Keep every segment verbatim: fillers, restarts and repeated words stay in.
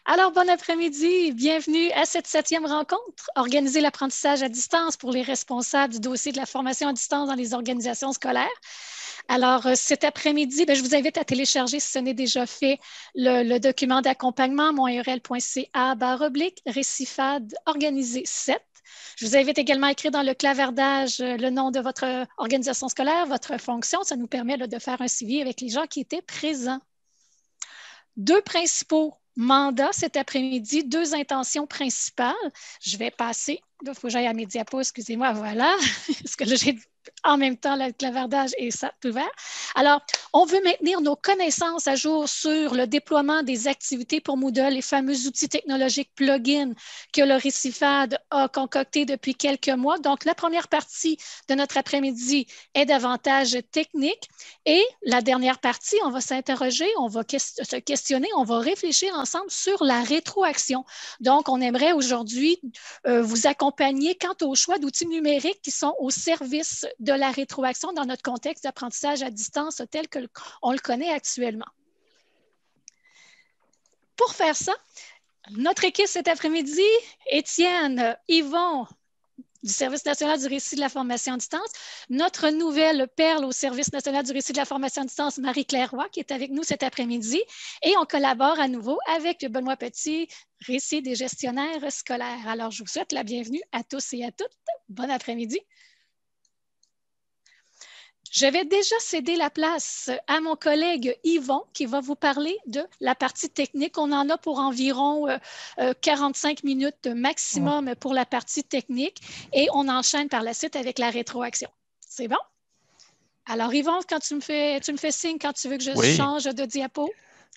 Alors, bon après-midi. Bienvenue à cette septième rencontre, Organiser l'apprentissage à distance pour les responsables du dossier de la formation à distance dans les organisations scolaires. Alors, euh, cet après-midi, ben, je vous invite à télécharger, si ce n'est déjà fait, le, le document d'accompagnement, monurl.ca barre oblique, récifade organisé sept. Je vous invite également à écrire dans le clavardage euh, le nom de votre organisation scolaire, votre fonction. Ça nous permet là, de faire un suivi avec les gens qui étaient présents. Deux principaux mandats cet après-midi, deux intentions principales. Je vais passer, il faut que j'aille à mes diapos, excusez-moi, voilà, parce que là, j'ai en même temps le clavardage et ça tout ouvert. Alors, on veut maintenir nos connaissances à jour sur le déploiement des activités pour Moodle, les fameux outils technologiques plugins que le Récifade a concoctés depuis quelques mois. Donc, la première partie de notre après-midi est davantage technique et la dernière partie, on va s'interroger, on va que- se questionner, on va réfléchir ensemble sur la rétroaction. Donc, on aimerait aujourd'hui euh, vous accompagner quant au choix d'outils numériques qui sont au service de la rétroaction dans notre contexte d'apprentissage à distance tel qu'on le connaît actuellement. Pour faire ça, notre équipe cet après-midi, Étienne, Yvon, du Service national du récit de la formation à distance, notre nouvelle perle au Service national du récit de la formation à distance, Marie-Claire Roy, qui est avec nous cet après-midi, et on collabore à nouveau avec Benoît Petit, récit des gestionnaires scolaires. Alors, je vous souhaite la bienvenue à tous et à toutes. Bon après-midi. Je vais déjà céder la place à mon collègue Yvon qui va vous parler de la partie technique. On en a pour environ euh, quarante-cinq minutes maximum pour la partie technique et on enchaîne par la suite avec la rétroaction. C'est bon? Alors Yvon, quand tu me fais, tu me fais signe quand tu veux que je Oui. change de diapo.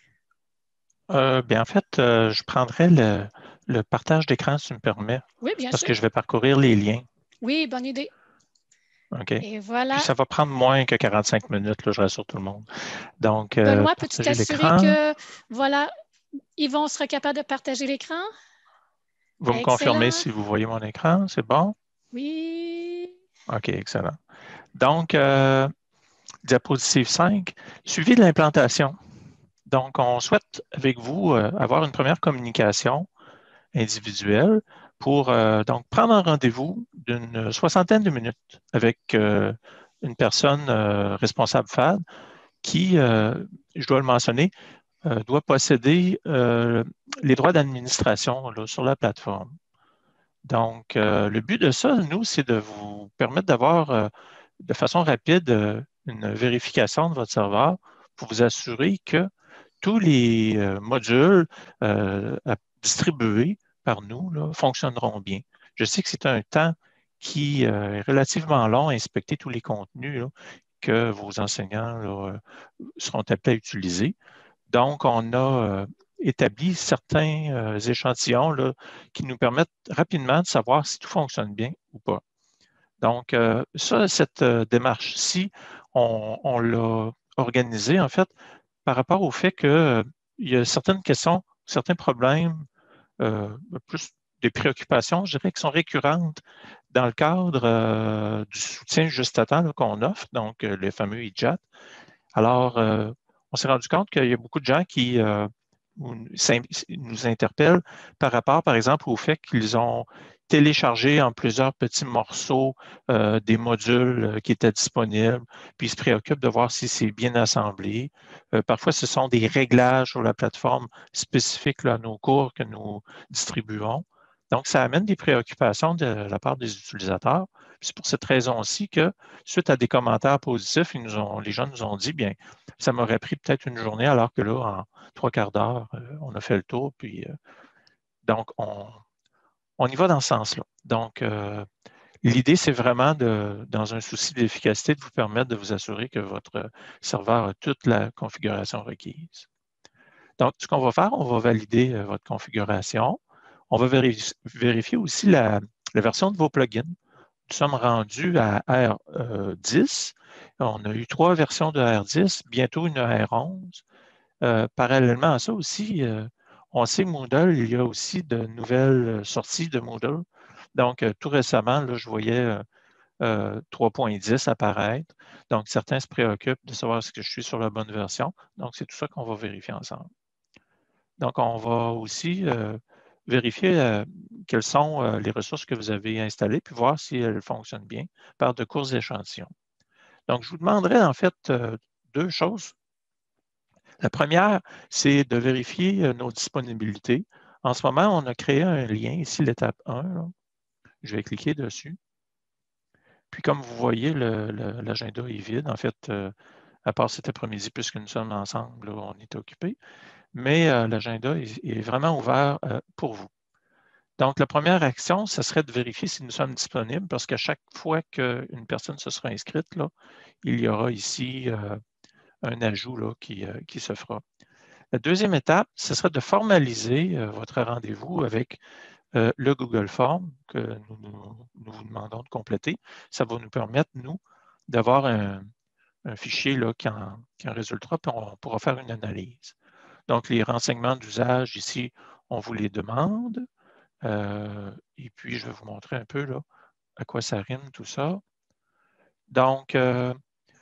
Euh, bien, en fait, euh, je prendrais le, le partage d'écran, si tu me permets, Oui, bien parce sûr. que je vais parcourir les liens. Oui, bonne idée. OK. Et voilà. Puis ça va prendre moins que quarante-cinq minutes, là, je rassure tout le monde. Donc, euh, Benoît, peux-tu partager t'assurer l'écran. que, voilà, Yvon sera capable de partager l'écran? Vous me confirmez Excellent. si vous voyez mon écran, c'est bon? Oui. OK, excellent. Donc, euh, diapositive cinq, suivi de l'implantation. Donc, on souhaite avec vous euh, avoir une première communication individuelle pour euh, donc prendre un rendez-vous d'une soixantaine de minutes avec euh, une personne euh, responsable F A D qui, euh, je dois le mentionner, euh, doit posséder euh, les droits d'administration là, sur la plateforme. Donc, euh, le but de ça, nous, c'est de vous permettre d'avoir euh, de façon rapide euh, une vérification de votre serveur pour vous assurer que tous les euh, modules euh, à distribués par nous là, fonctionneront bien. Je sais que c'est un temps qui euh, est relativement long à inspecter tous les contenus là, que vos enseignants là, seront appelés à utiliser. Donc, on a euh, établi certains euh, échantillons là, qui nous permettent rapidement de savoir si tout fonctionne bien ou pas. Donc, euh, ça, cette euh, démarche-ci, on, on l'a organisée en fait par rapport au fait qu'il euh, y a certaines questions, certains problèmes, euh, plus des préoccupations, je dirais, qui sont récurrentes dans le cadre euh, du soutien juste à temps qu'on offre, donc euh, le fameux E J A T. Alors, euh, on s'est rendu compte qu'il y a beaucoup de gens qui euh, nous interpellent par rapport, par exemple, au fait qu'ils ont téléchargé en plusieurs petits morceaux euh, des modules euh, qui étaient disponibles, puis ils se préoccupent de voir si c'est bien assemblé. Euh, parfois, ce sont des réglages sur la plateforme spécifiques là, à nos cours que nous distribuons. Donc, ça amène des préoccupations de la part des utilisateurs. C'est pour cette raison-ci que, suite à des commentaires positifs, ils nous ont, les gens nous ont dit, bien, ça m'aurait pris peut-être une journée, alors que là, en trois quarts d'heure, euh, on a fait le tour. Puis, euh, donc, on, on y va dans ce sens-là. Donc, euh, l'idée, c'est vraiment, de, dans un souci d'efficacité, de vous permettre de vous assurer que votre serveur a toute la configuration requise. Donc, ce qu'on va faire, on va valider euh, votre configuration. On va vérifier, vérifier aussi la, la version de vos plugins. Nous sommes rendus à R dix. On a eu trois versions de R dix, bientôt une R onze. Euh, parallèlement à ça aussi, euh, on sait que Moodle, il y a aussi de nouvelles sorties de Moodle. Donc, euh, tout récemment, là, je voyais euh, euh, trois point dix apparaître. Donc, certains se préoccupent de savoir si je suis sur la bonne version. Donc, c'est tout ça qu'on va vérifier ensemble. Donc, on va aussi euh, vérifier euh, quelles sont euh, les ressources que vous avez installées, puis voir si elles fonctionnent bien par de courts échantillons. Donc, je vous demanderai en fait euh, deux choses. La première, c'est de vérifier euh, nos disponibilités. En ce moment, on a créé un lien, ici l'étape un. Là. Je vais cliquer dessus. Puis comme vous voyez, l'agenda est vide. En fait, euh, à part cet après-midi, puisque nous sommes ensemble, là, on est occupés. Mais euh, l'agenda est, est vraiment ouvert euh, pour vous. Donc, la première action, ce serait de vérifier si nous sommes disponibles, parce qu'à chaque fois qu'une personne se sera inscrite, là, il y aura ici euh, un ajout là, qui, euh, qui se fera. La deuxième étape, ce serait de formaliser euh, votre rendez-vous avec euh, le Google Form que nous, nous, nous, vous demandons de compléter. Ça va nous permettre, nous, d'avoir un, un fichier là, qui, en, qui en résultera, puis on pourra faire une analyse. Donc, les renseignements d'usage ici, on vous les demande. Euh, et puis, je vais vous montrer un peu là, à quoi ça rime tout ça. Donc, euh,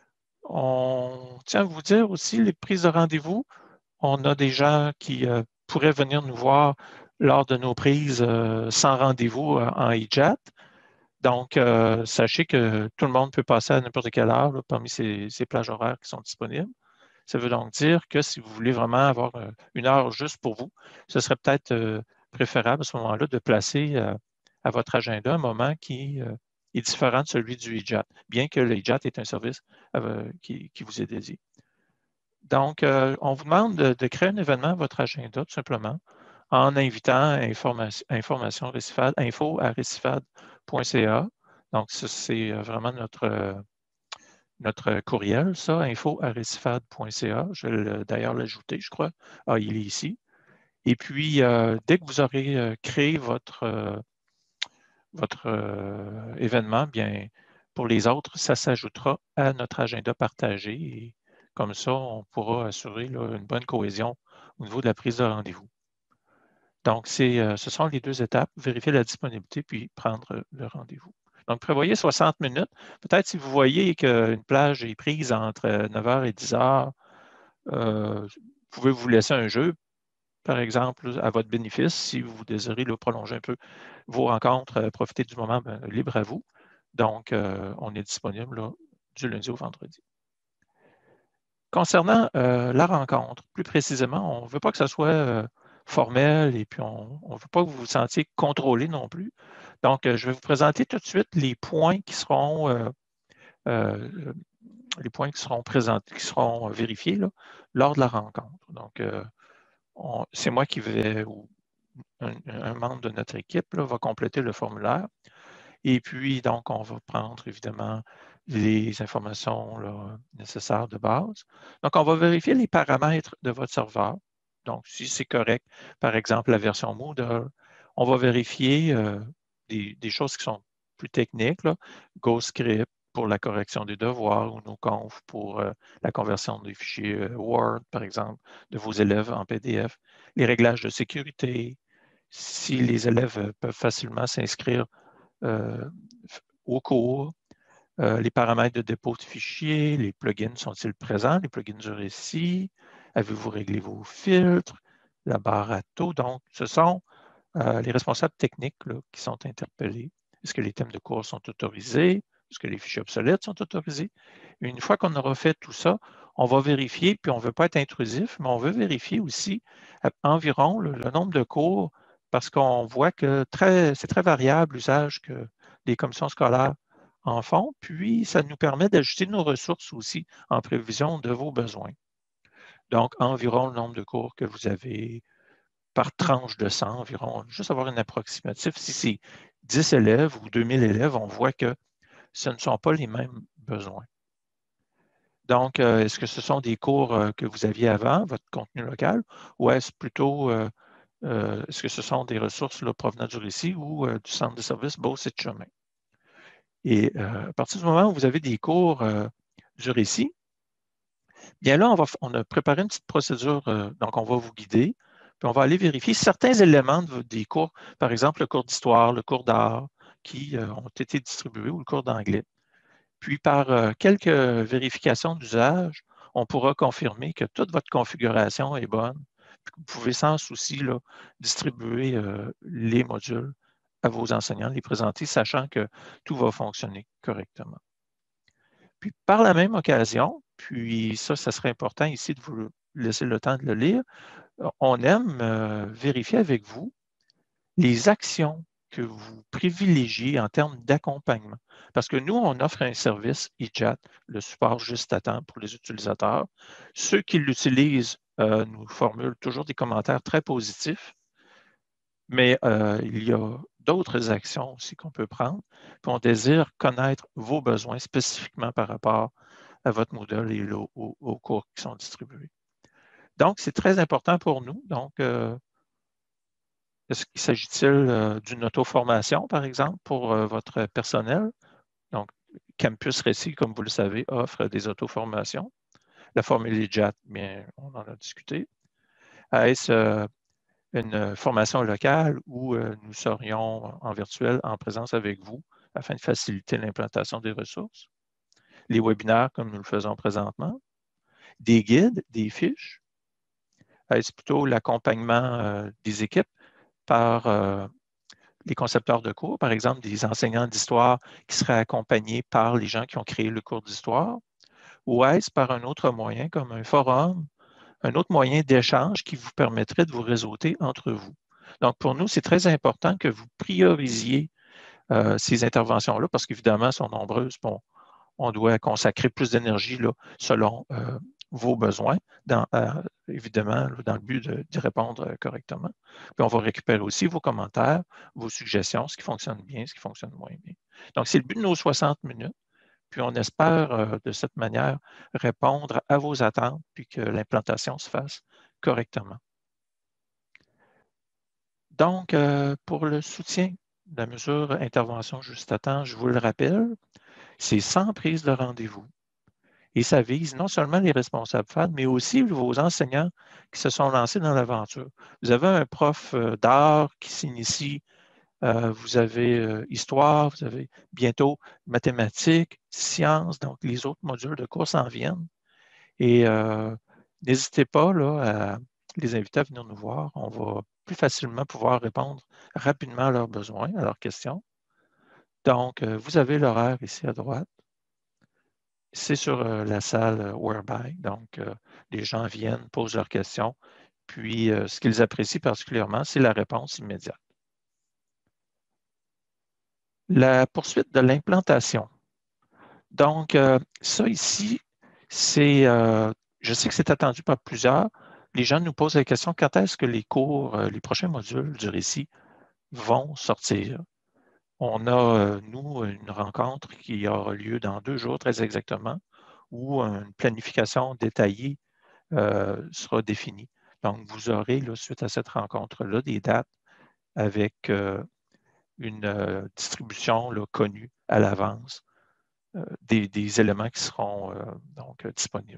on tient à vous dire aussi les prises de rendez-vous. On a des gens qui euh, pourraient venir nous voir lors de nos prises euh, sans rendez-vous euh, en e-chat. Donc, euh, sachez que tout le monde peut passer à n'importe quelle heure là, parmi ces, ces plages horaires qui sont disponibles. Ça veut donc dire que si vous voulez vraiment avoir euh, une heure juste pour vous, ce serait peut-être euh, préférable à ce moment-là de placer euh, à votre agenda un moment qui euh, est différent de celui du e-chat, bien que le e-chat est un service euh, qui, qui vous est dédié. Donc, euh, on vous demande de, de créer un événement à votre agenda, tout simplement, en invitant information, information Récifade, info à récifade point c a. Donc, c'est vraiment notre, notre courriel, ça, info à récifade point c a. Je vais d'ailleurs l'ajouter, je crois. Ah, il est ici. Et puis, euh, dès que vous aurez euh, créé votre, euh, votre euh, événement, bien, pour les autres, ça s'ajoutera à notre agenda partagé. Et comme ça, on pourra assurer là, une bonne cohésion au niveau de la prise de rendez-vous. Donc, euh, ce sont les deux étapes, vérifier la disponibilité puis prendre le rendez-vous. Donc, prévoyez soixante minutes. Peut-être si vous voyez qu'une plage est prise entre neuf heures et dix heures, euh, vous pouvez vous laisser un jeu, par exemple, à votre bénéfice, si vous désirez là, prolonger un peu vos rencontres, euh, profiter du moment ben, libre à vous. Donc, euh, on est disponible là, du lundi au vendredi. Concernant euh, la rencontre, plus précisément, on ne veut pas que ce soit euh, formel et puis on ne veut pas que vous vous sentiez contrôlé non plus. Donc, euh, je vais vous présenter tout de suite les points qui seront, euh, euh, les points qui seront présentés, qui seront vérifiés là, lors de la rencontre. Donc, euh, c'est moi qui vais, ou un, un membre de notre équipe là, va compléter le formulaire. Et puis, donc, on va prendre évidemment les informations là, nécessaires de base. Donc, on va vérifier les paramètres de votre serveur. Donc, si c'est correct, par exemple, la version Moodle, on va vérifier euh, des, des choses qui sont plus techniques, là, GoScript pour la correction des devoirs ou NoConf pour euh, la conversion des fichiers euh, Word, par exemple, de vos élèves en P D F, les réglages de sécurité, si les élèves peuvent facilement s'inscrire euh, au cours, euh, les paramètres de dépôt de fichiers, les plugins sont-ils présents, les plugins du récit, avez-vous réglé vos filtres, la barre à taux. Donc, ce sont euh, les responsables techniques là, qui sont interpellés. Est-ce que les thèmes de cours sont autorisés? Est-ce que les fichiers obsolètes sont autorisés? Une fois qu'on aura fait tout ça, on va vérifier, puis on ne veut pas être intrusif, mais on veut vérifier aussi environ le, le nombre de cours parce qu'on voit que c'est très variable l'usage que les commissions scolaires en font, puis ça nous permet d'ajuster nos ressources aussi en prévision de vos besoins. Donc, environ le nombre de cours que vous avez par tranche de cent environ, juste avoir une approximative. Si c'est dix élèves ou deux mille élèves, on voit que ce ne sont pas les mêmes besoins. Donc, euh, est-ce que ce sont des cours euh, que vous aviez avant, votre contenu local, ou est-ce plutôt, euh, euh, est-ce que ce sont des ressources là, provenant du récit ou euh, du centre de service Beauce-et-Chemin? Et euh, à partir du moment où vous avez des cours euh, du récit, bien là, on, va, on a préparé une petite procédure, euh, donc on va vous guider, puis on va aller vérifier certains éléments de, des cours, par exemple le cours d'histoire, le cours d'art, qui euh, ont été distribués, ou le cours d'anglais. Puis par euh, quelques vérifications d'usage, on pourra confirmer que toute votre configuration est bonne, Vous pouvez sans souci là, distribuer euh, les modules à vos enseignants, les présenter, sachant que tout va fonctionner correctement. Puis, par la même occasion, puis ça, ça serait important ici de vous laisser le temps de le lire, on aime euh, vérifier avec vous les actions que vous privilégiez en termes d'accompagnement. Parce que nous, on offre un service e-chat, le support juste à temps pour les utilisateurs. Ceux qui l'utilisent euh, nous formulent toujours des commentaires très positifs, mais euh, il y a d'autres actions aussi qu'on peut prendre. Puis on désire connaître vos besoins spécifiquement par rapport à votre modèle et aux, aux, aux cours qui sont distribués. Donc, c'est très important pour nous. Donc, euh, est-ce qu'il s'agit-il euh, d'une auto-formation, par exemple, pour euh, votre personnel? Donc, Campus Récit, comme vous le savez, offre des auto-formations. La formule E J A T, bien, on en a discuté. Est-ce euh, une formation locale où euh, nous serions en virtuel, en présence avec vous, afin de faciliter l'implantation des ressources? Les webinaires, comme nous le faisons présentement. Des guides, des fiches. Est-ce plutôt l'accompagnement euh, des équipes par euh, les concepteurs de cours, par exemple des enseignants d'histoire qui seraient accompagnés par les gens qui ont créé le cours d'histoire, ou est-ce par un autre moyen comme un forum, un autre moyen d'échange qui vous permettrait de vous réseauter entre vous. Donc, pour nous, c'est très important que vous priorisiez euh, ces interventions-là parce qu'évidemment, elles sont nombreuses. Bon, on doit consacrer plus d'énergie selon euh, vos besoins, dans, euh, évidemment, dans le but d'y répondre euh, correctement. Puis on va récupérer aussi vos commentaires, vos suggestions, ce qui fonctionne bien, ce qui fonctionne moins bien. Donc, c'est le but de nos soixante minutes. Puis on espère euh, de cette manière répondre à vos attentes puis que l'implantation se fasse correctement. Donc, euh, pour le soutien de la mesure intervention juste à temps, je vous le rappelle, c'est sans prise de rendez-vous. Et ça vise non seulement les responsables F A D, mais aussi vos enseignants qui se sont lancés dans l'aventure. Vous avez un prof d'art qui s'initie, euh, vous avez euh, histoire, vous avez bientôt mathématiques, sciences, donc les autres modules de cours s'en viennent. Et euh, n'hésitez pas là, à les inviter à venir nous voir. On va plus facilement pouvoir répondre rapidement à leurs besoins, à leurs questions. Donc, euh, vous avez l'horaire ici à droite. C'est sur euh, la salle euh, Whereby. Donc, euh, les gens viennent, posent leurs questions. Puis, euh, ce qu'ils apprécient particulièrement, c'est la réponse immédiate. La poursuite de l'implantation. Donc, euh, ça ici, c'est, euh, je sais que c'est attendu par plusieurs. Les gens nous posent la question, quand est-ce que les cours, euh, les prochains modules du récit vont sortir? On a, euh, nous, une rencontre qui aura lieu dans deux jours, très exactement, où une planification détaillée euh, sera définie. Donc, vous aurez, là, suite à cette rencontre-là, des dates avec euh, une euh, distribution là, connue à l'avance, euh, des, des éléments qui seront euh, donc euh, disponibles.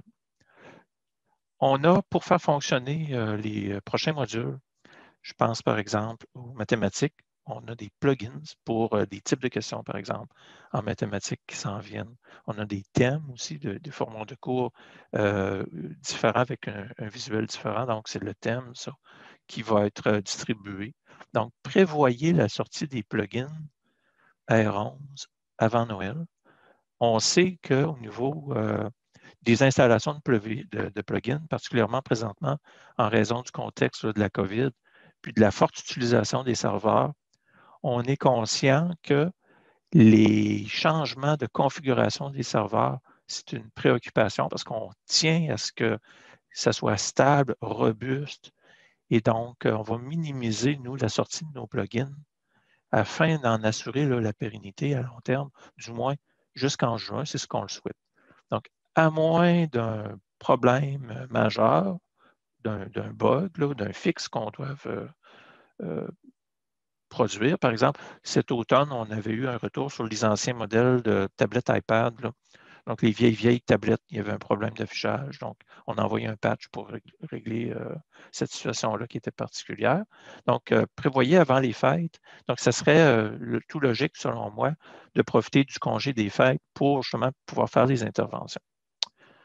On a, pour faire fonctionner euh, les prochains modules, je pense par exemple aux mathématiques, on a des plugins pour euh, des types de questions, par exemple, en mathématiques qui s'en viennent. On a des thèmes aussi, de, des formats de cours euh, différents avec un, un visuel différent. Donc, c'est le thème, ça, qui va être euh, distribué. Donc, prévoyez la sortie des plugins R onze avant Noël. On sait qu'au niveau euh, des installations de, de, de plugins, particulièrement présentement en raison du contexte là, de la COVID, puis de la forte utilisation des serveurs, on est conscient que les changements de configuration des serveurs, c'est une préoccupation parce qu'on tient à ce que ça soit stable, robuste, et donc on va minimiser, nous, la sortie de nos plugins afin d'en assurer là, la pérennité à long terme, du moins jusqu'en juin, c'est ce qu'on le souhaite. Donc, à moins d'un problème majeur, d'un bug, d'un fixe qu'on doit euh, euh, produire. Par exemple, cet automne, on avait eu un retour sur les anciens modèles de tablettes iPad. Là. Donc, les vieilles, vieilles tablettes, il y avait un problème d'affichage. Donc, on a envoyé un patch pour régler euh, cette situation-là qui était particulière. Donc, euh, prévoyez avant les fêtes. Donc, ça serait euh, le, tout logique, selon moi, de profiter du congé des fêtes pour justement pouvoir faire les interventions.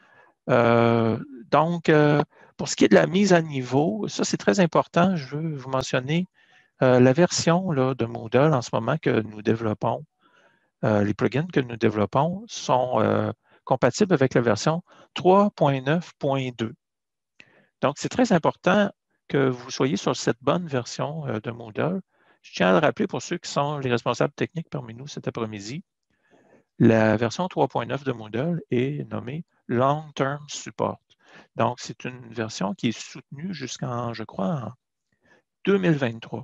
Euh, donc, euh, pour ce qui est de la mise à niveau, ça c'est très important. Je veux vous mentionner euh, la version là, de Moodle en ce moment que nous développons. Euh, les plugins que nous développons sont euh, compatibles avec la version trois point neuf point deux. Donc, c'est très important que vous soyez sur cette bonne version euh, de Moodle. Je tiens à le rappeler pour ceux qui sont les responsables techniques parmi nous cet après-midi. La version trois point neuf de Moodle est nommée Long Term Support. Donc, c'est une version qui est soutenue jusqu'en, je crois, en deux mille vingt-trois.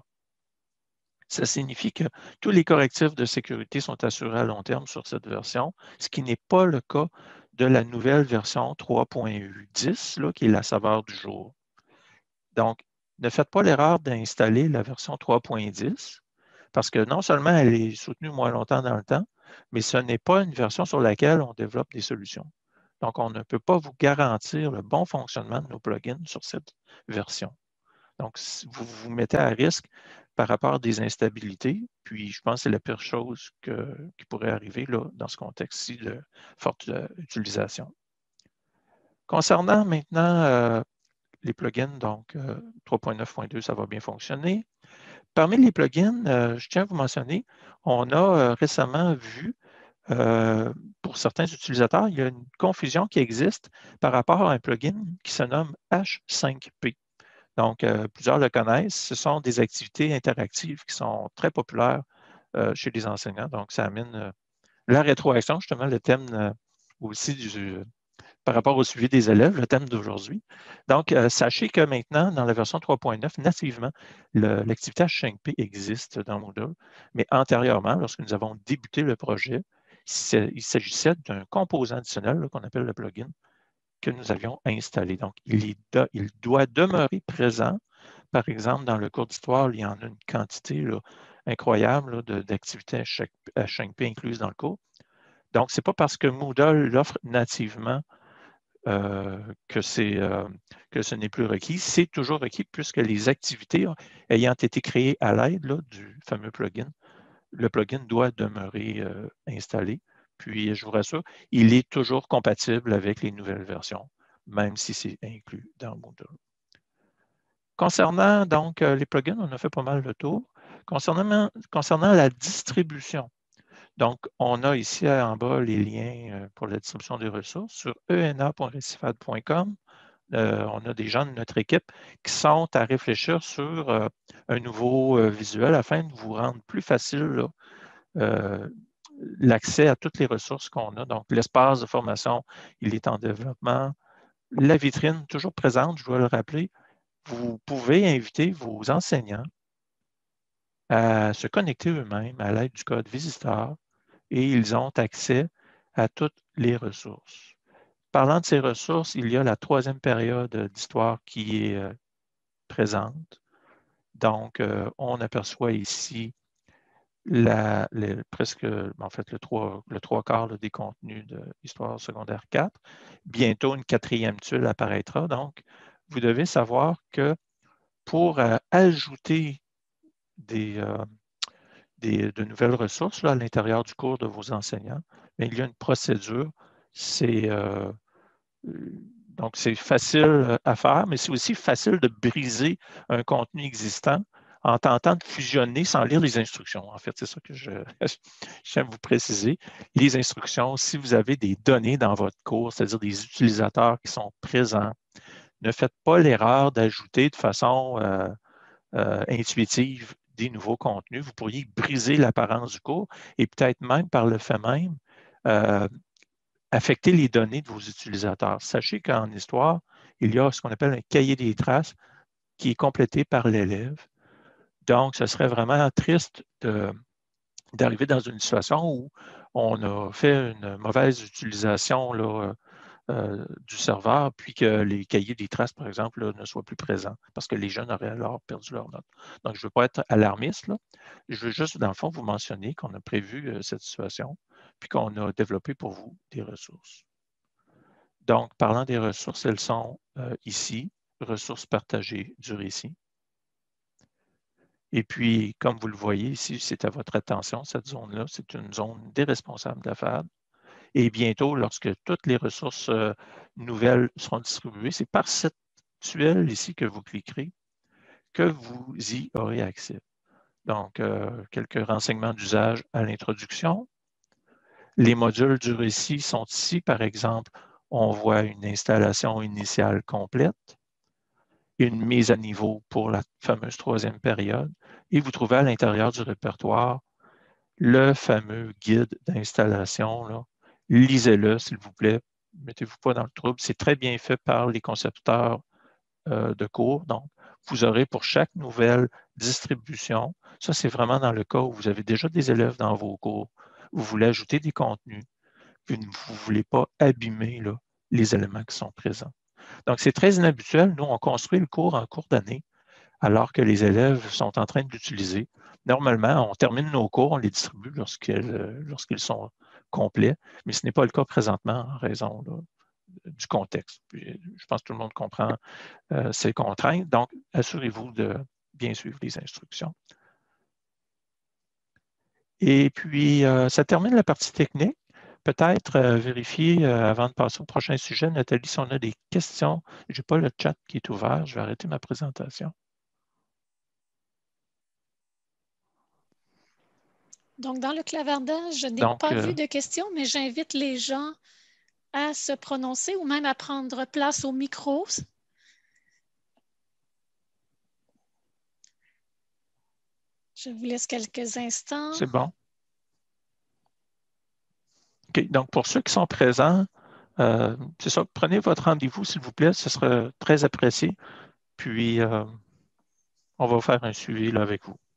Ça signifie que tous les correctifs de sécurité sont assurés à long terme sur cette version, ce qui n'est pas le cas de la nouvelle version trois point dix, là, qui est la saveur du jour. Donc, ne faites pas l'erreur d'installer la version trois point dix, parce que non seulement elle est soutenue moins longtemps dans le temps, mais ce n'est pas une version sur laquelle on développe des solutions. Donc, on ne peut pas vous garantir le bon fonctionnement de nos plugins sur cette version. Donc, vous vous mettez à risque par rapport à des instabilités, puis je pense que c'est la pire chose que, qui pourrait arriver là, dans ce contexte-ci de forte euh, utilisation. Concernant maintenant euh, les plugins, donc euh, trois point neuf point deux, ça va bien fonctionner. Parmi les plugins, euh, je tiens à vous mentionner, on a euh, récemment vu, euh, pour certains utilisateurs, il y a une confusion qui existe par rapport à un plugin qui se nomme H cinq P. Donc, euh, plusieurs le connaissent. Ce sont des activités interactives qui sont très populaires euh, chez les enseignants. Donc, ça amène euh, la rétroaction, justement, le thème euh, aussi du, par rapport au suivi des élèves, le thème d'aujourd'hui. Donc, euh, sachez que maintenant, dans la version trois point neuf, nativement, l'activité H cinq P existe dans Moodle, mais antérieurement, lorsque nous avons débuté le projet, il s'agissait d'un composant additionnel qu'on appelle le plugin que nous avions installé. Donc, il, est de, il doit demeurer présent. Par exemple, dans le cours d'histoire, il y en a une quantité là, incroyable d'activités H cinq P incluses dans le cours. Donc, ce n'est pas parce que Moodle l'offre nativement euh, que, euh, que ce n'est plus requis. C'est toujours requis puisque les activités ayant été créées à l'aide du fameux plugin, le plugin doit demeurer euh, installé. Puis, je vous rassure, il est toujours compatible avec les nouvelles versions, même si c'est inclus dans Moodle. Concernant donc les plugins, on a fait pas mal le tour. Concernant, concernant la distribution, donc on a ici en bas les liens pour la distribution des ressources sur e n a point recifad point com. Euh, on a des gens de notre équipe qui sont à réfléchir sur euh, un nouveau euh, visuel afin de vous rendre plus facile là, euh, l'accès à toutes les ressources qu'on a. Donc, l'espace de formation, il est en développement. La vitrine, toujours présente, je dois le rappeler. Vous pouvez inviter vos enseignants à se connecter eux-mêmes à l'aide du code visiteur et ils ont accès à toutes les ressources. Parlant de ces ressources, il y a la troisième période d'histoire qui est euh, présente. Donc, euh, on aperçoit ici la, les, presque, en fait, le trois, le trois quarts là, des contenus de l'histoire secondaire quatre. Bientôt, une quatrième tuile apparaîtra. Donc, vous devez savoir que pour euh, ajouter des, euh, des, de nouvelles ressources là, à l'intérieur du cours de vos enseignants, mais il y a une procédure. C'est euh, donc c'est facile à faire, mais c'est aussi facile de briser un contenu existant en tentant de fusionner sans lire les instructions. En fait, c'est ça que je, je tiens à vous préciser. Les instructions, si vous avez des données dans votre cours, c'est-à-dire des utilisateurs qui sont présents, ne faites pas l'erreur d'ajouter de façon euh, euh, intuitive des nouveaux contenus. Vous pourriez briser l'apparence du cours et peut-être même par le fait même euh, affecter les données de vos utilisateurs. Sachez qu'en histoire, il y a ce qu'on appelle un cahier des traces qui est complété par l'élève. Donc, ce serait vraiment triste de, d'arriver dans une situation où on a fait une mauvaise utilisation là, euh, du serveur, puis que les cahiers des traces, par exemple, là, ne soient plus présents, parce que les jeunes auraient alors perdu leurs notes. Donc, je ne veux pas être alarmiste, là. Je veux juste, dans le fond, vous mentionner qu'on a prévu euh, cette situation, puis qu'on a développé pour vous des ressources. Donc, parlant des ressources, elles sont euh, ici, ressources partagées du récit. Et puis, comme vous le voyez ici, c'est à votre attention, cette zone-là, c'est une zone des responsables d'affaires. Et bientôt, lorsque toutes les ressources euh, nouvelles seront distribuées, c'est par cette tuile ici que vous cliquerez que vous y aurez accès. Donc, euh, quelques renseignements d'usage à l'introduction. Les modules du récit sont ici, par exemple, on voit une installation initiale complète, une mise à niveau pour la fameuse troisième période, et vous trouvez à l'intérieur du répertoire le fameux guide d'installation. Lisez-le, s'il vous plaît. Mettez-vous pas dans le trouble. C'est très bien fait par les concepteurs euh, de cours. Donc, vous aurez pour chaque nouvelle distribution, ça c'est vraiment dans le cas où vous avez déjà des élèves dans vos cours, vous voulez ajouter des contenus, puis vous ne voulez pas abîmer là, les éléments qui sont présents. Donc, c'est très inhabituel. Nous, on construit le cours en cours d'année alors que les élèves sont en train de l'utiliser. Normalement, on termine nos cours, on les distribue lorsqu'ils lorsqu'ils sont complets, mais ce n'est pas le cas présentement en raison là, du contexte. Puis, je pense que tout le monde comprend euh, ces contraintes. Donc, assurez-vous de bien suivre les instructions. Et puis, euh, ça termine la partie technique. Peut-être euh, vérifier euh, avant de passer au prochain sujet, Nathalie, si on a des questions. Je n'ai pas le chat qui est ouvert. Je vais arrêter ma présentation. Donc, dans le clavardage, je n'ai Donc, pas euh, vu de questions, mais j'invite les gens à se prononcer ou même à prendre place au micro. Je vous laisse quelques instants. C'est bon. OK. Donc, pour ceux qui sont présents, euh, c'est ça, prenez votre rendez-vous, s'il vous plaît. Ce sera très apprécié. Puis, euh, on va faire un suivi là, avec vous.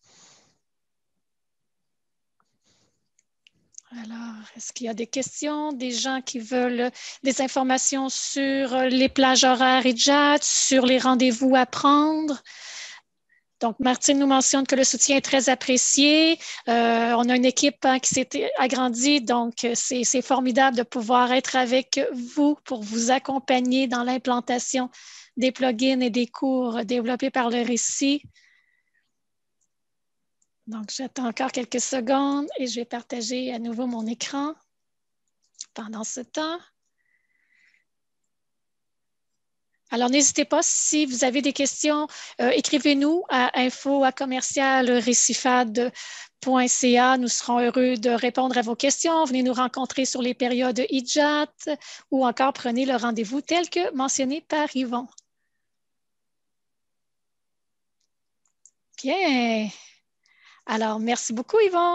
Alors, est-ce qu'il y a des questions, des gens qui veulent des informations sur les plages horaires I D J A T, sur les rendez-vous à prendre? Donc, Martine nous mentionne que le soutien est très apprécié. Euh, on a une équipe hein, qui s'est agrandie, donc c'est formidable de pouvoir être avec vous pour vous accompagner dans l'implantation des plugins et des cours développés par le récit. Donc, j'attends encore quelques secondes et je vais partager à nouveau mon écran pendant ce temps. Alors, n'hésitez pas, si vous avez des questions, euh, écrivez-nous à info à commercial récifade point c a. Nous serons heureux de répondre à vos questions. Venez nous rencontrer sur les périodes I D J A T ou encore prenez le rendez-vous tel que mentionné par Yvon. Bien. Alors, merci beaucoup, Yvon.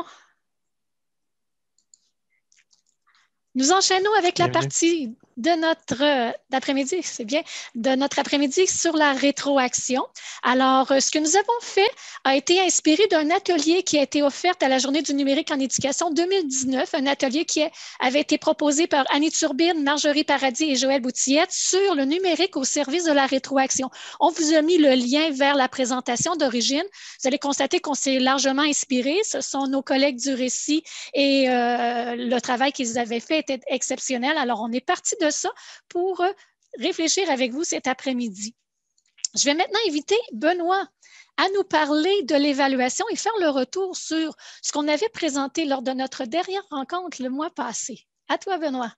Nous enchaînons avec la Bienvenue. partie de notre euh, après-midi, c'est bien, de notre après-midi sur la rétroaction. Alors, euh, ce que nous avons fait a été inspiré d'un atelier qui a été offert à la Journée du numérique en éducation deux mille dix-neuf, un atelier qui avait été proposé par Annie Turbine, Marjorie Paradis et Joël Boutillette sur le numérique au service de la rétroaction. On vous a mis le lien vers la présentation d'origine. Vous allez constater qu'on s'est largement inspiré. Ce sont nos collègues du récit et euh, le travail qu'ils avaient fait était exceptionnel. Alors, on est parti de ça pour réfléchir avec vous cet après-midi. Je vais maintenant inviter Benoît à nous parler de l'évaluation et faire le retour sur ce qu'on avait présenté lors de notre dernière rencontre le mois passé. À toi, Benoît.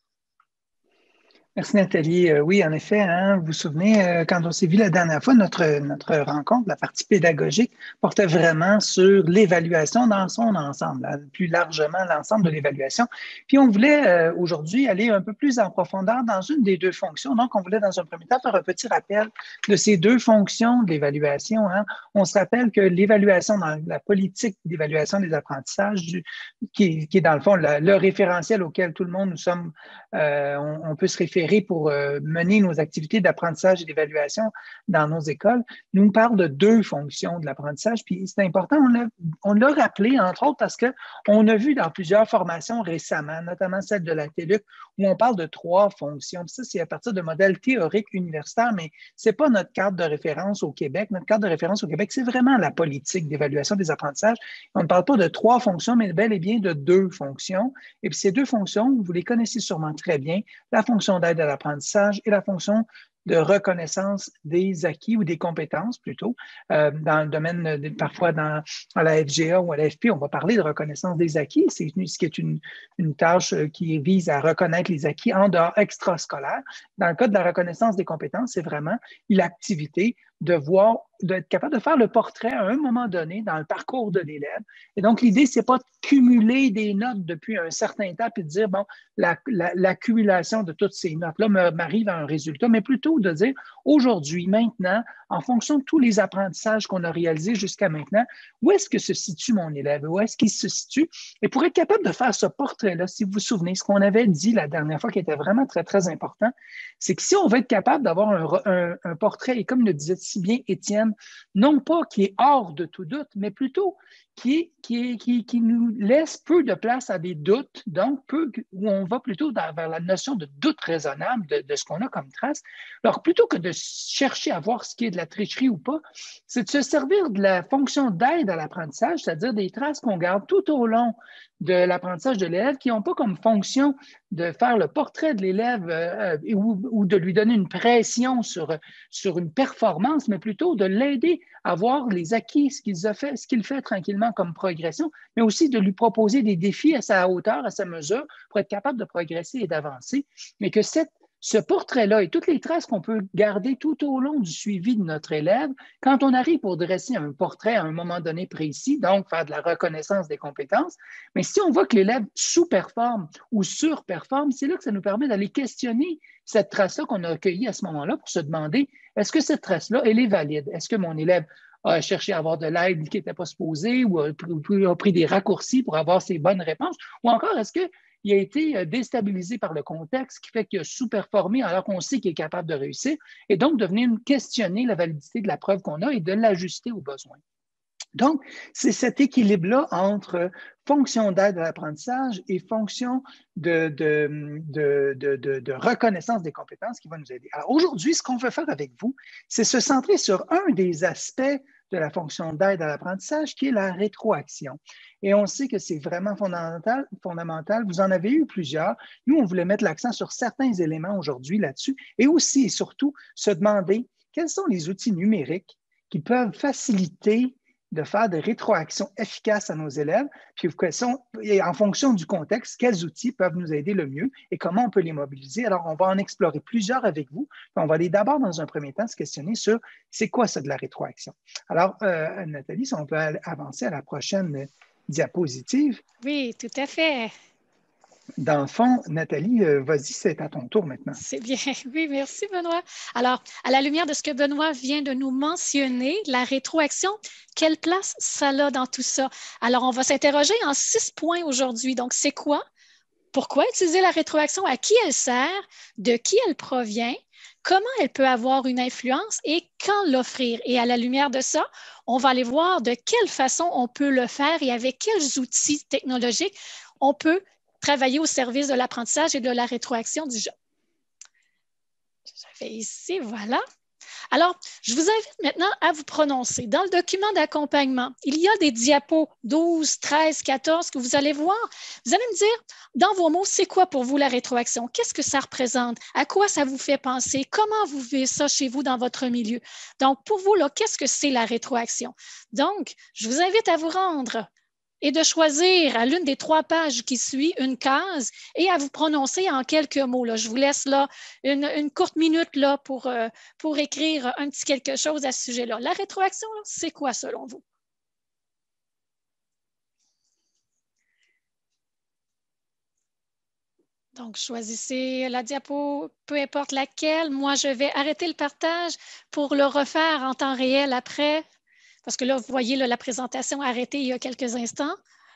Merci Nathalie. Euh, oui, en effet, hein, vous vous souvenez, euh, quand on s'est vu la dernière fois, notre, notre rencontre, la partie pédagogique, portait vraiment sur l'évaluation dans son ensemble, là, plus largement l'ensemble de l'évaluation. Puis on voulait euh, aujourd'hui aller un peu plus en profondeur dans une des deux fonctions. Donc, on voulait dans un premier temps faire un petit rappel de ces deux fonctions de l'évaluation. Hein. On se rappelle que l'évaluation dans la politique d'évaluation des apprentissages, du, qui, qui est dans le fond le, le référentiel auquel tout le monde nous sommes, euh, on, on peut se référer pour euh, mener nos activités d'apprentissage et d'évaluation dans nos écoles, nous parle de deux fonctions de l'apprentissage. Puis c'est important, on l'a rappelé, entre autres, parce qu'on a vu dans plusieurs formations récemment, notamment celle de la T E L U C, où on parle de trois fonctions. Puis ça, c'est à partir de modèles théoriques universitaires, mais ce n'est pas notre cadre de référence au Québec. Notre cadre de référence au Québec, c'est vraiment la politique d'évaluation des apprentissages. On ne parle pas de trois fonctions, mais bel et bien de deux fonctions. Et puis ces deux fonctions, vous les connaissez sûrement très bien, la fonction d'aide à l'apprentissage et la fonction de reconnaissance des acquis ou des compétences plutôt. Euh, dans le domaine, de, parfois dans, à la F G A ou à la F P, on va parler de reconnaissance des acquis. C'est ce qui est une, une tâche qui vise à reconnaître les acquis en dehors extrascolaire. Dans le cas de la reconnaissance des compétences, c'est vraiment l'activité de voir, d'être capable de faire le portrait à un moment donné dans le parcours de l'élève. Et donc, l'idée, c'est pas de cumuler des notes depuis un certain temps et de dire, bon, l'accumulation la, la, de toutes ces notes-là m'arrive à un résultat, mais plutôt de dire, aujourd'hui, maintenant, en fonction de tous les apprentissages qu'on a réalisés jusqu'à maintenant, où est-ce que se situe mon élève? Où est-ce qu'il se situe? Et pour être capable de faire ce portrait-là, si vous vous souvenez, ce qu'on avait dit la dernière fois qui était vraiment très, très important, c'est que si on veut être capable d'avoir un, un, un portrait, et comme le disait si bien Étienne, non pas qui est hors de tout doute, mais plutôt qui, est, qui, est, qui, qui nous laisse peu de place à des doutes, donc peu, où on va plutôt dans, vers la notion de doute raisonnable de, de ce qu'on a comme trace. Alors, plutôt que de chercher à voir ce qui est de la tricherie ou pas, c'est de se servir de la fonction d'aide à l'apprentissage, c'est-à-dire des traces qu'on garde tout au long de l'apprentissage de l'élève qui n'ont pas comme fonction de faire le portrait de l'élève euh, ou, ou de lui donner une pression sur, sur une performance, mais plutôt de l'aider à voir les acquis, ce qu'il a fait, ce qu'il fait tranquillement comme progression, mais aussi de lui proposer des défis à sa hauteur, à sa mesure, pour être capable de progresser et d'avancer. Mais que cette Ce portrait-là et toutes les traces qu'on peut garder tout au long du suivi de notre élève, quand on arrive pour dresser un portrait à un moment donné précis, donc faire de la reconnaissance des compétences, mais si on voit que l'élève sous-performe ou surperforme, c'est là que ça nous permet d'aller questionner cette trace-là qu'on a accueillie à ce moment-là pour se demander, est-ce que cette trace-là, elle est valide? Est-ce que mon élève a cherché à avoir de l'aide qui n'était pas supposée ou a pris, a pris des raccourcis pour avoir ses bonnes réponses? Ou encore, est-ce que il a été déstabilisé par le contexte, qui fait qu'il a sous-performé alors qu'on sait qu'il est capable de réussir, et donc de venir questionner la validité de la preuve qu'on a et de l'ajuster aux besoins. Donc, c'est cet équilibre-là entre fonction d'aide à l'apprentissage et fonction de, de, de, de, de, de reconnaissance des compétences qui va nous aider. Alors aujourd'hui, ce qu'on veut faire avec vous, c'est se centrer sur un des aspects de la fonction d'aide à l'apprentissage, qui est la rétroaction. Et on sait que c'est vraiment fondamental, fondamental. Vous en avez eu plusieurs. Nous, on voulait mettre l'accent sur certains éléments aujourd'hui là-dessus et aussi et surtout se demander quels sont les outils numériques qui peuvent faciliter de faire des rétroactions efficaces à nos élèves, puis et en fonction du contexte, quels outils peuvent nous aider le mieux et comment on peut les mobiliser. Alors, on va en explorer plusieurs avec vous. On va aller d'abord, dans un premier temps, se questionner sur c'est quoi ça de la rétroaction. Alors, euh, Nathalie, si on peut avancer à la prochaine diapositive. Oui, tout à fait. Dans le fond, Nathalie, euh, vas-y, c'est à ton tour maintenant. C'est bien. Oui, merci, Benoît. Alors, à la lumière de ce que Benoît vient de nous mentionner, la rétroaction, quelle place ça a dans tout ça? Alors, on va s'interroger en six points aujourd'hui. Donc, c'est quoi? Pourquoi utiliser la rétroaction? À qui elle sert? De qui elle provient? Comment elle peut avoir une influence et quand l'offrir? Et à la lumière de ça, on va aller voir de quelle façon on peut le faire et avec quels outils technologiques on peut travailler au service de l'apprentissage et de la rétroaction du genre. J'avais ici, voilà. Alors, je vous invite maintenant à vous prononcer. Dans le document d'accompagnement, il y a des diapos douze, treize, quatorze que vous allez voir. Vous allez me dire, dans vos mots, c'est quoi pour vous la rétroaction? Qu'est-ce que ça représente? À quoi ça vous fait penser? Comment vous vivez ça chez vous dans votre milieu? Donc, pour vous, là, qu'est-ce que c'est la rétroaction? Donc, je vous invite à vous rendre et de choisir à l'une des trois pages qui suit une case et à vous prononcer en quelques mots. Là. Je vous laisse là une, une courte minute là, pour, euh, pour écrire un petit quelque chose à ce sujet-là. La rétroaction, c'est quoi selon vous? Donc, choisissez la diapo, peu importe laquelle. Moi, je vais arrêter le partage pour le refaire en temps réel après. Parce que là, vous voyez là, la présentation arrêtée il y a quelques instants.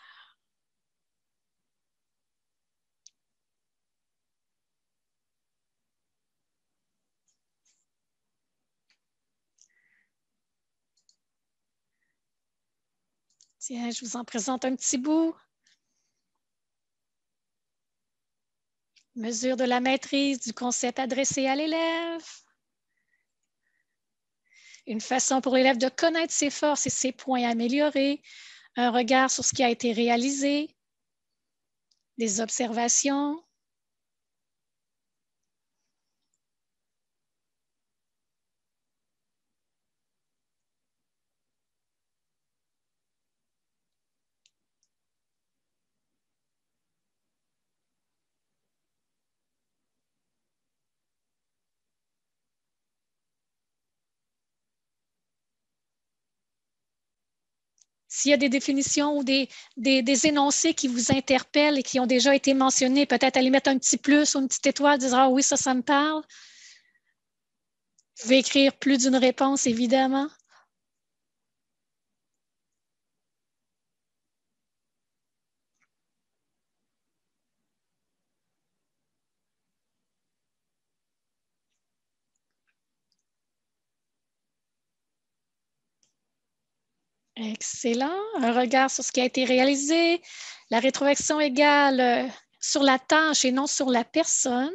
Tiens, je vous en présente un petit bout. Mesure de la maîtrise du concept adressé à l'élève. Une façon pour l'élève de connaître ses forces et ses points améliorés. Un regard sur ce qui a été réalisé. Des observations. S'il y a des définitions ou des, des, des énoncés qui vous interpellent et qui ont déjà été mentionnés, peut-être aller mettre un petit plus ou une petite étoile, dire « Ah oui, ça, ça me parle ». Vous pouvez écrire plus d'une réponse, évidemment. Excellent. Un regard sur ce qui a été réalisé. La rétroaction égale euh, sur la tâche et non sur la personne.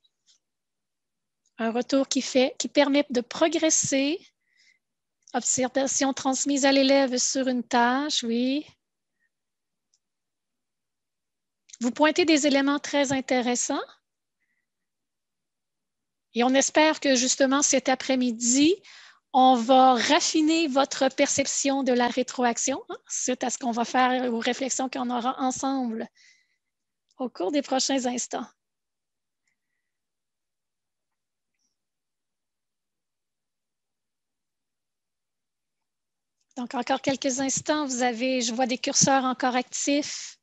Un retour qui, fait, qui permet de progresser. Observation transmise à l'élève sur une tâche, oui. Vous pointez des éléments très intéressants. Et on espère que justement cet après-midi, on va raffiner votre perception de la rétroaction, hein, suite à ce qu'on va faire aux réflexions qu'on aura ensemble au cours des prochains instants. Donc, encore quelques instants, vous avez, je vois des curseurs encore actifs.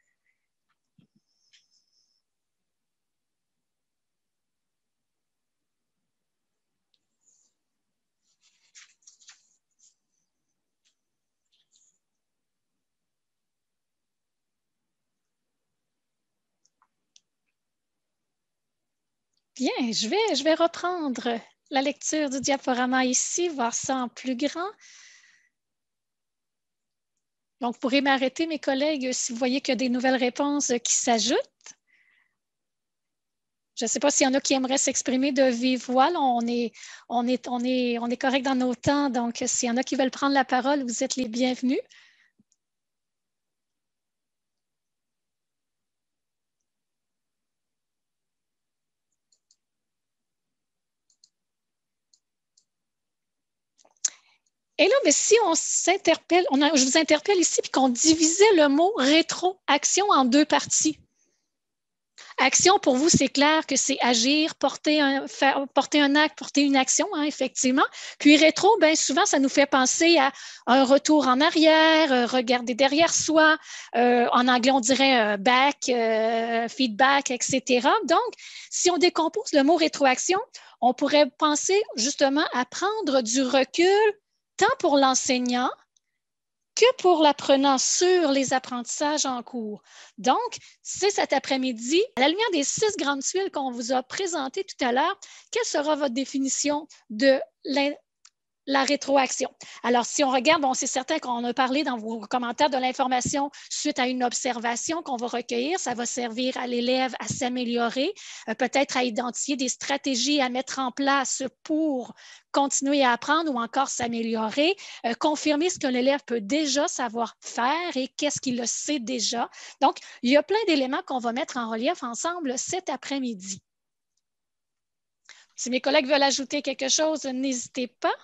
Bien, je vais, je vais reprendre la lecture du diaporama ici, voir ça en plus grand. Donc, vous pourrez m'arrêter, mes collègues, si vous voyez qu'il y a des nouvelles réponses qui s'ajoutent. Je ne sais pas s'il y en a qui aimeraient s'exprimer de vive voix. Là, on est, on est, on est, on est correct dans nos temps, donc s'il y en a qui veulent prendre la parole, vous êtes les bienvenus. Et là, mais si on s'interpelle, on a, je vous interpelle ici, puis qu'on divisait le mot rétroaction en deux parties. Action, pour vous, c'est clair que c'est agir, porter un, faire, porter un acte, porter une action, hein, effectivement. Puis rétro, bien souvent, ça nous fait penser à un retour en arrière, euh, regarder derrière soi. Euh, en anglais, on dirait euh, back, euh, feedback, et cetera. Donc, si on décompose le mot rétroaction, on pourrait penser justement à prendre du recul tant pour l'enseignant que pour l'apprenant sur les apprentissages en cours. Donc, c'est cet après-midi, à la lumière des six grandes tuiles qu'on vous a présentées tout à l'heure, quelle sera votre définition de la rétroaction? Alors, si on regarde, bon, c'est certain qu'on a parlé dans vos commentaires de l'information suite à une observation qu'on va recueillir. Ça va servir à l'élève à s'améliorer, euh, peut-être à identifier des stratégies à mettre en place pour continuer à apprendre ou encore s'améliorer, euh, confirmer ce que l'élève peut déjà savoir faire et qu'est-ce qu'il le sait déjà. Donc, il y a plein d'éléments qu'on va mettre en relief ensemble cet après-midi. Si mes collègues veulent ajouter quelque chose, n'hésitez pas.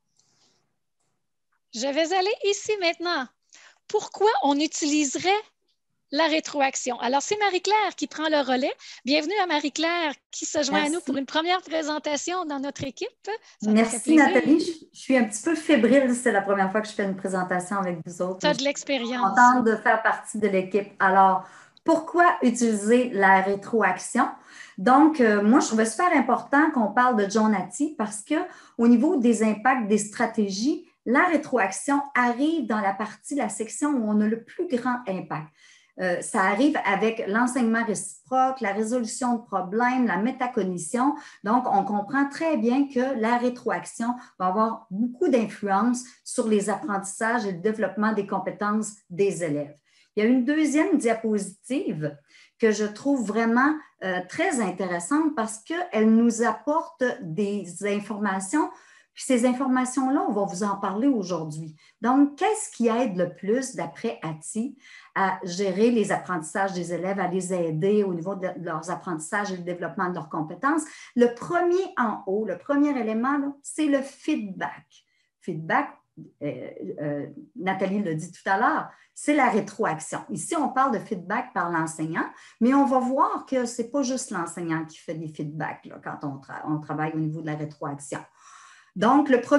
Je vais aller ici maintenant. Pourquoi on utiliserait la rétroaction? Alors, c'est Marie-Claire qui prend le relais. Bienvenue à Marie-Claire qui se joint Merci. à nous pour une première présentation dans notre équipe. Ça Merci Nathalie. Je, je suis un petit peu fébrile. C'est la première fois que je fais une présentation avec vous autres. Tu as de l'expérience. Je suis contente de faire partie de l'équipe. Alors, pourquoi utiliser la rétroaction? Donc, euh, moi, je trouvais super important qu'on parle de John Hattie parce qu'au niveau des impacts des stratégies, la rétroaction arrive dans la partie, la section où on a le plus grand impact. Euh, ça arrive avec l'enseignement réciproque, la résolution de problèmes, la métacognition. Donc, on comprend très bien que la rétroaction va avoir beaucoup d'influence sur les apprentissages et le développement des compétences des élèves. Il y a une deuxième diapositive que je trouve vraiment euh, très intéressante parce qu'elle nous apporte des informations. Puis ces informations-là, on va vous en parler aujourd'hui. Donc, qu'est-ce qui aide le plus, d'après Hattie, à gérer les apprentissages des élèves, à les aider au niveau de leurs apprentissages et le développement de leurs compétences? Le premier en haut, le premier élément, c'est le feedback. Feedback, euh, euh, Nathalie l'a dit tout à l'heure, c'est la rétroaction. Ici, on parle de feedback par l'enseignant, mais on va voir que ce n'est pas juste l'enseignant qui fait des feedbacks là, quand on, tra on travaille au niveau de la rétroaction. Donc, le premier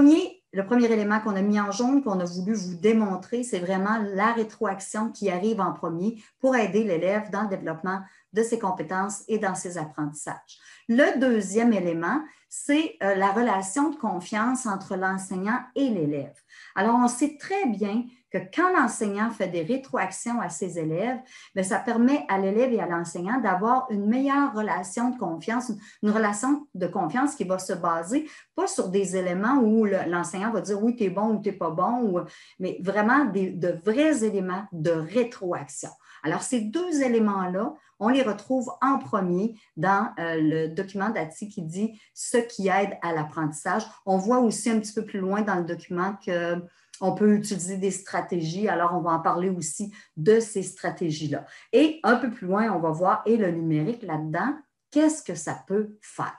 le premier élément qu'on a mis en jaune, qu'on a voulu vous démontrer, c'est vraiment la rétroaction qui arrive en premier pour aider l'élève dans le développement de ses compétences et dans ses apprentissages. Le deuxième élément, c'est euh, la relation de confiance entre l'enseignant et l'élève. Alors, on sait très bien que quand l'enseignant fait des rétroactions à ses élèves, bien, ça permet à l'élève et à l'enseignant d'avoir une meilleure relation de confiance, une relation de confiance qui va se baser pas sur des éléments où l'enseignant va dire oui, tu es bon ou tu n'es pas bon, ou, mais vraiment des, de vrais éléments de rétroaction. Alors, ces deux éléments-là, on les retrouve en premier dans euh, le document d'A T I qui dit « ce qui aide à l'apprentissage ». On voit aussi un petit peu plus loin dans le document qu'on peut utiliser des stratégies. Alors, on va en parler aussi de ces stratégies-là. Et un peu plus loin, on va voir, et le numérique là-dedans, qu'est-ce que ça peut faire?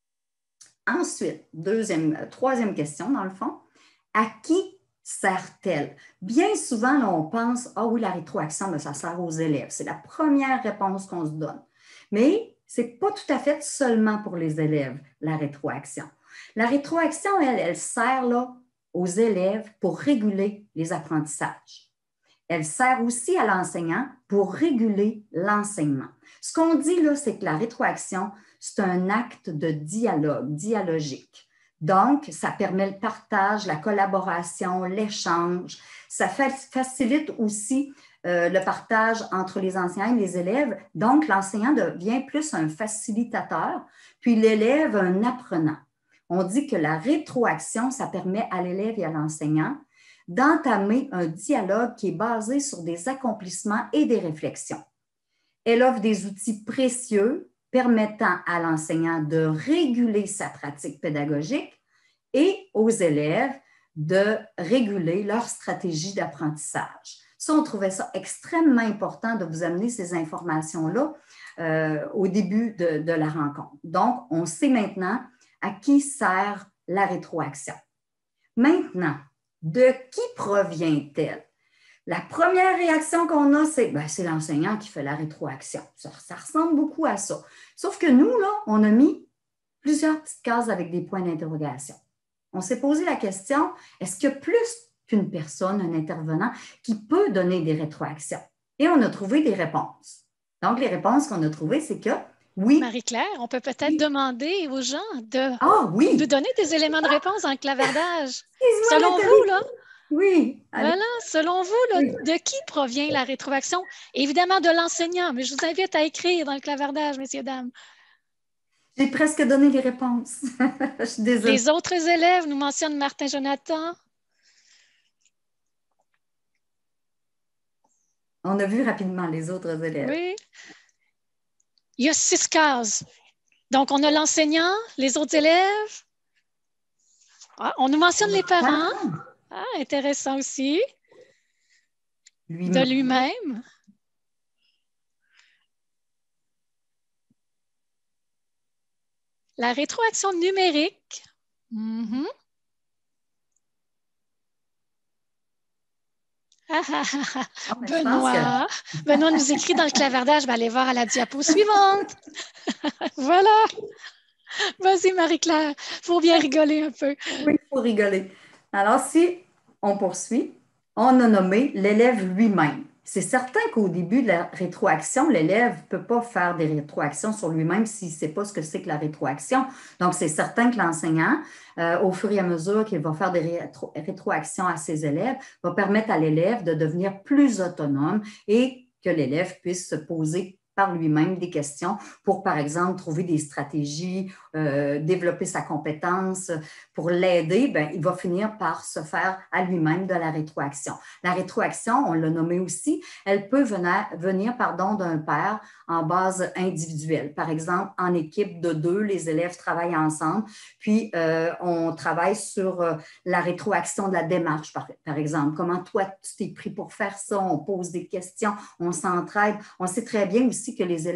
Ensuite, deuxième, troisième question dans le fond, à qui sert-elle? Bien souvent, là, on pense, ah oui, la rétroaction, bien, ça sert aux élèves. C'est la première réponse qu'on se donne. Mais ce n'est pas tout à fait seulement pour les élèves, la rétroaction. La rétroaction, elle, elle sert là, aux élèves pour réguler les apprentissages. Elle sert aussi à l'enseignant pour réguler l'enseignement. Ce qu'on dit là, c'est que la rétroaction, c'est un acte de dialogue, dialogique. Donc, ça permet le partage, la collaboration, l'échange. Ça facilite aussi euh, le partage entre les enseignants et les élèves. Donc, l'enseignant devient plus un facilitateur, puis l'élève un apprenant. On dit que la rétroaction, ça permet à l'élève et à l'enseignant d'entamer un dialogue qui est basé sur des accomplissements et des réflexions. Elle offre des outils précieux permettant à l'enseignant de réguler sa pratique pédagogique et aux élèves de réguler leur stratégie d'apprentissage. Ça, on trouvait ça extrêmement important de vous amener ces informations-là euh, au début de, de la rencontre. Donc, on sait maintenant à qui sert la rétroaction. Maintenant, de qui provient-elle? La première réaction qu'on a, c'est ben, c'est l'enseignant qui fait la rétroaction. Ça, ça ressemble beaucoup à ça. Sauf que nous, là, on a mis plusieurs petites cases avec des points d'interrogation. On s'est posé la question, est-ce qu'il y a plus qu'une personne, un intervenant, qui peut donner des rétroactions? Et on a trouvé des réponses. Donc, les réponses qu'on a trouvées, c'est que oui. Marie-Claire, on peut peut-être oui. demander aux gens de, ah, oui. de donner des éléments de réponse dans le clavardage. Selon vous, là, oui. Allez. Voilà, selon vous, là, oui. de qui provient la rétroaction? Évidemment, de l'enseignant, mais je vous invite à écrire dans le clavardage, messieurs, dames. J'ai presque donné les réponses. Je suis désolée. Les autres élèves nous mentionnent Martin Jonathan. On a vu rapidement les autres élèves. Oui. Il y a six cases. Donc, on a l'enseignant, les autres élèves. Ah, on nous mentionne les parents. Ah, intéressant aussi. Lui de lui-même. La rétroaction numérique. Mm-hmm. Ah, ah, ah, ah. Benoît. Que... Benoît nous écrit dans le clavardage. Je vais aller voir à la diapo suivante. Voilà. Vas-y, Marie-Claire. Il faut bien rigoler un peu. Oui, il faut rigoler. Alors, si on poursuit, on a nommé l'élève lui-même. C'est certain qu'au début de la rétroaction, l'élève ne peut pas faire des rétroactions sur lui-même s'il ne sait pas ce que c'est que la rétroaction. Donc, c'est certain que l'enseignant, euh, au fur et à mesure qu'il va faire des rétro rétroactions à ses élèves, va permettre à l'élève de devenir plus autonome et que l'élève puisse se poser par lui-même des questions pour, par exemple, trouver des stratégies, euh, développer sa compétence. Pour l'aider, ben, il va finir par se faire à lui-même de la rétroaction. La rétroaction, on l'a nommé aussi, elle peut venir, venir pardon, d'un père en base individuelle. Par exemple, en équipe de deux, les élèves travaillent ensemble, puis euh, on travaille sur euh, la rétroaction de la démarche, par, par exemple. Comment toi, tu t'es pris pour faire ça? On pose des questions, on s'entraide. On sait très bien aussi que les élèves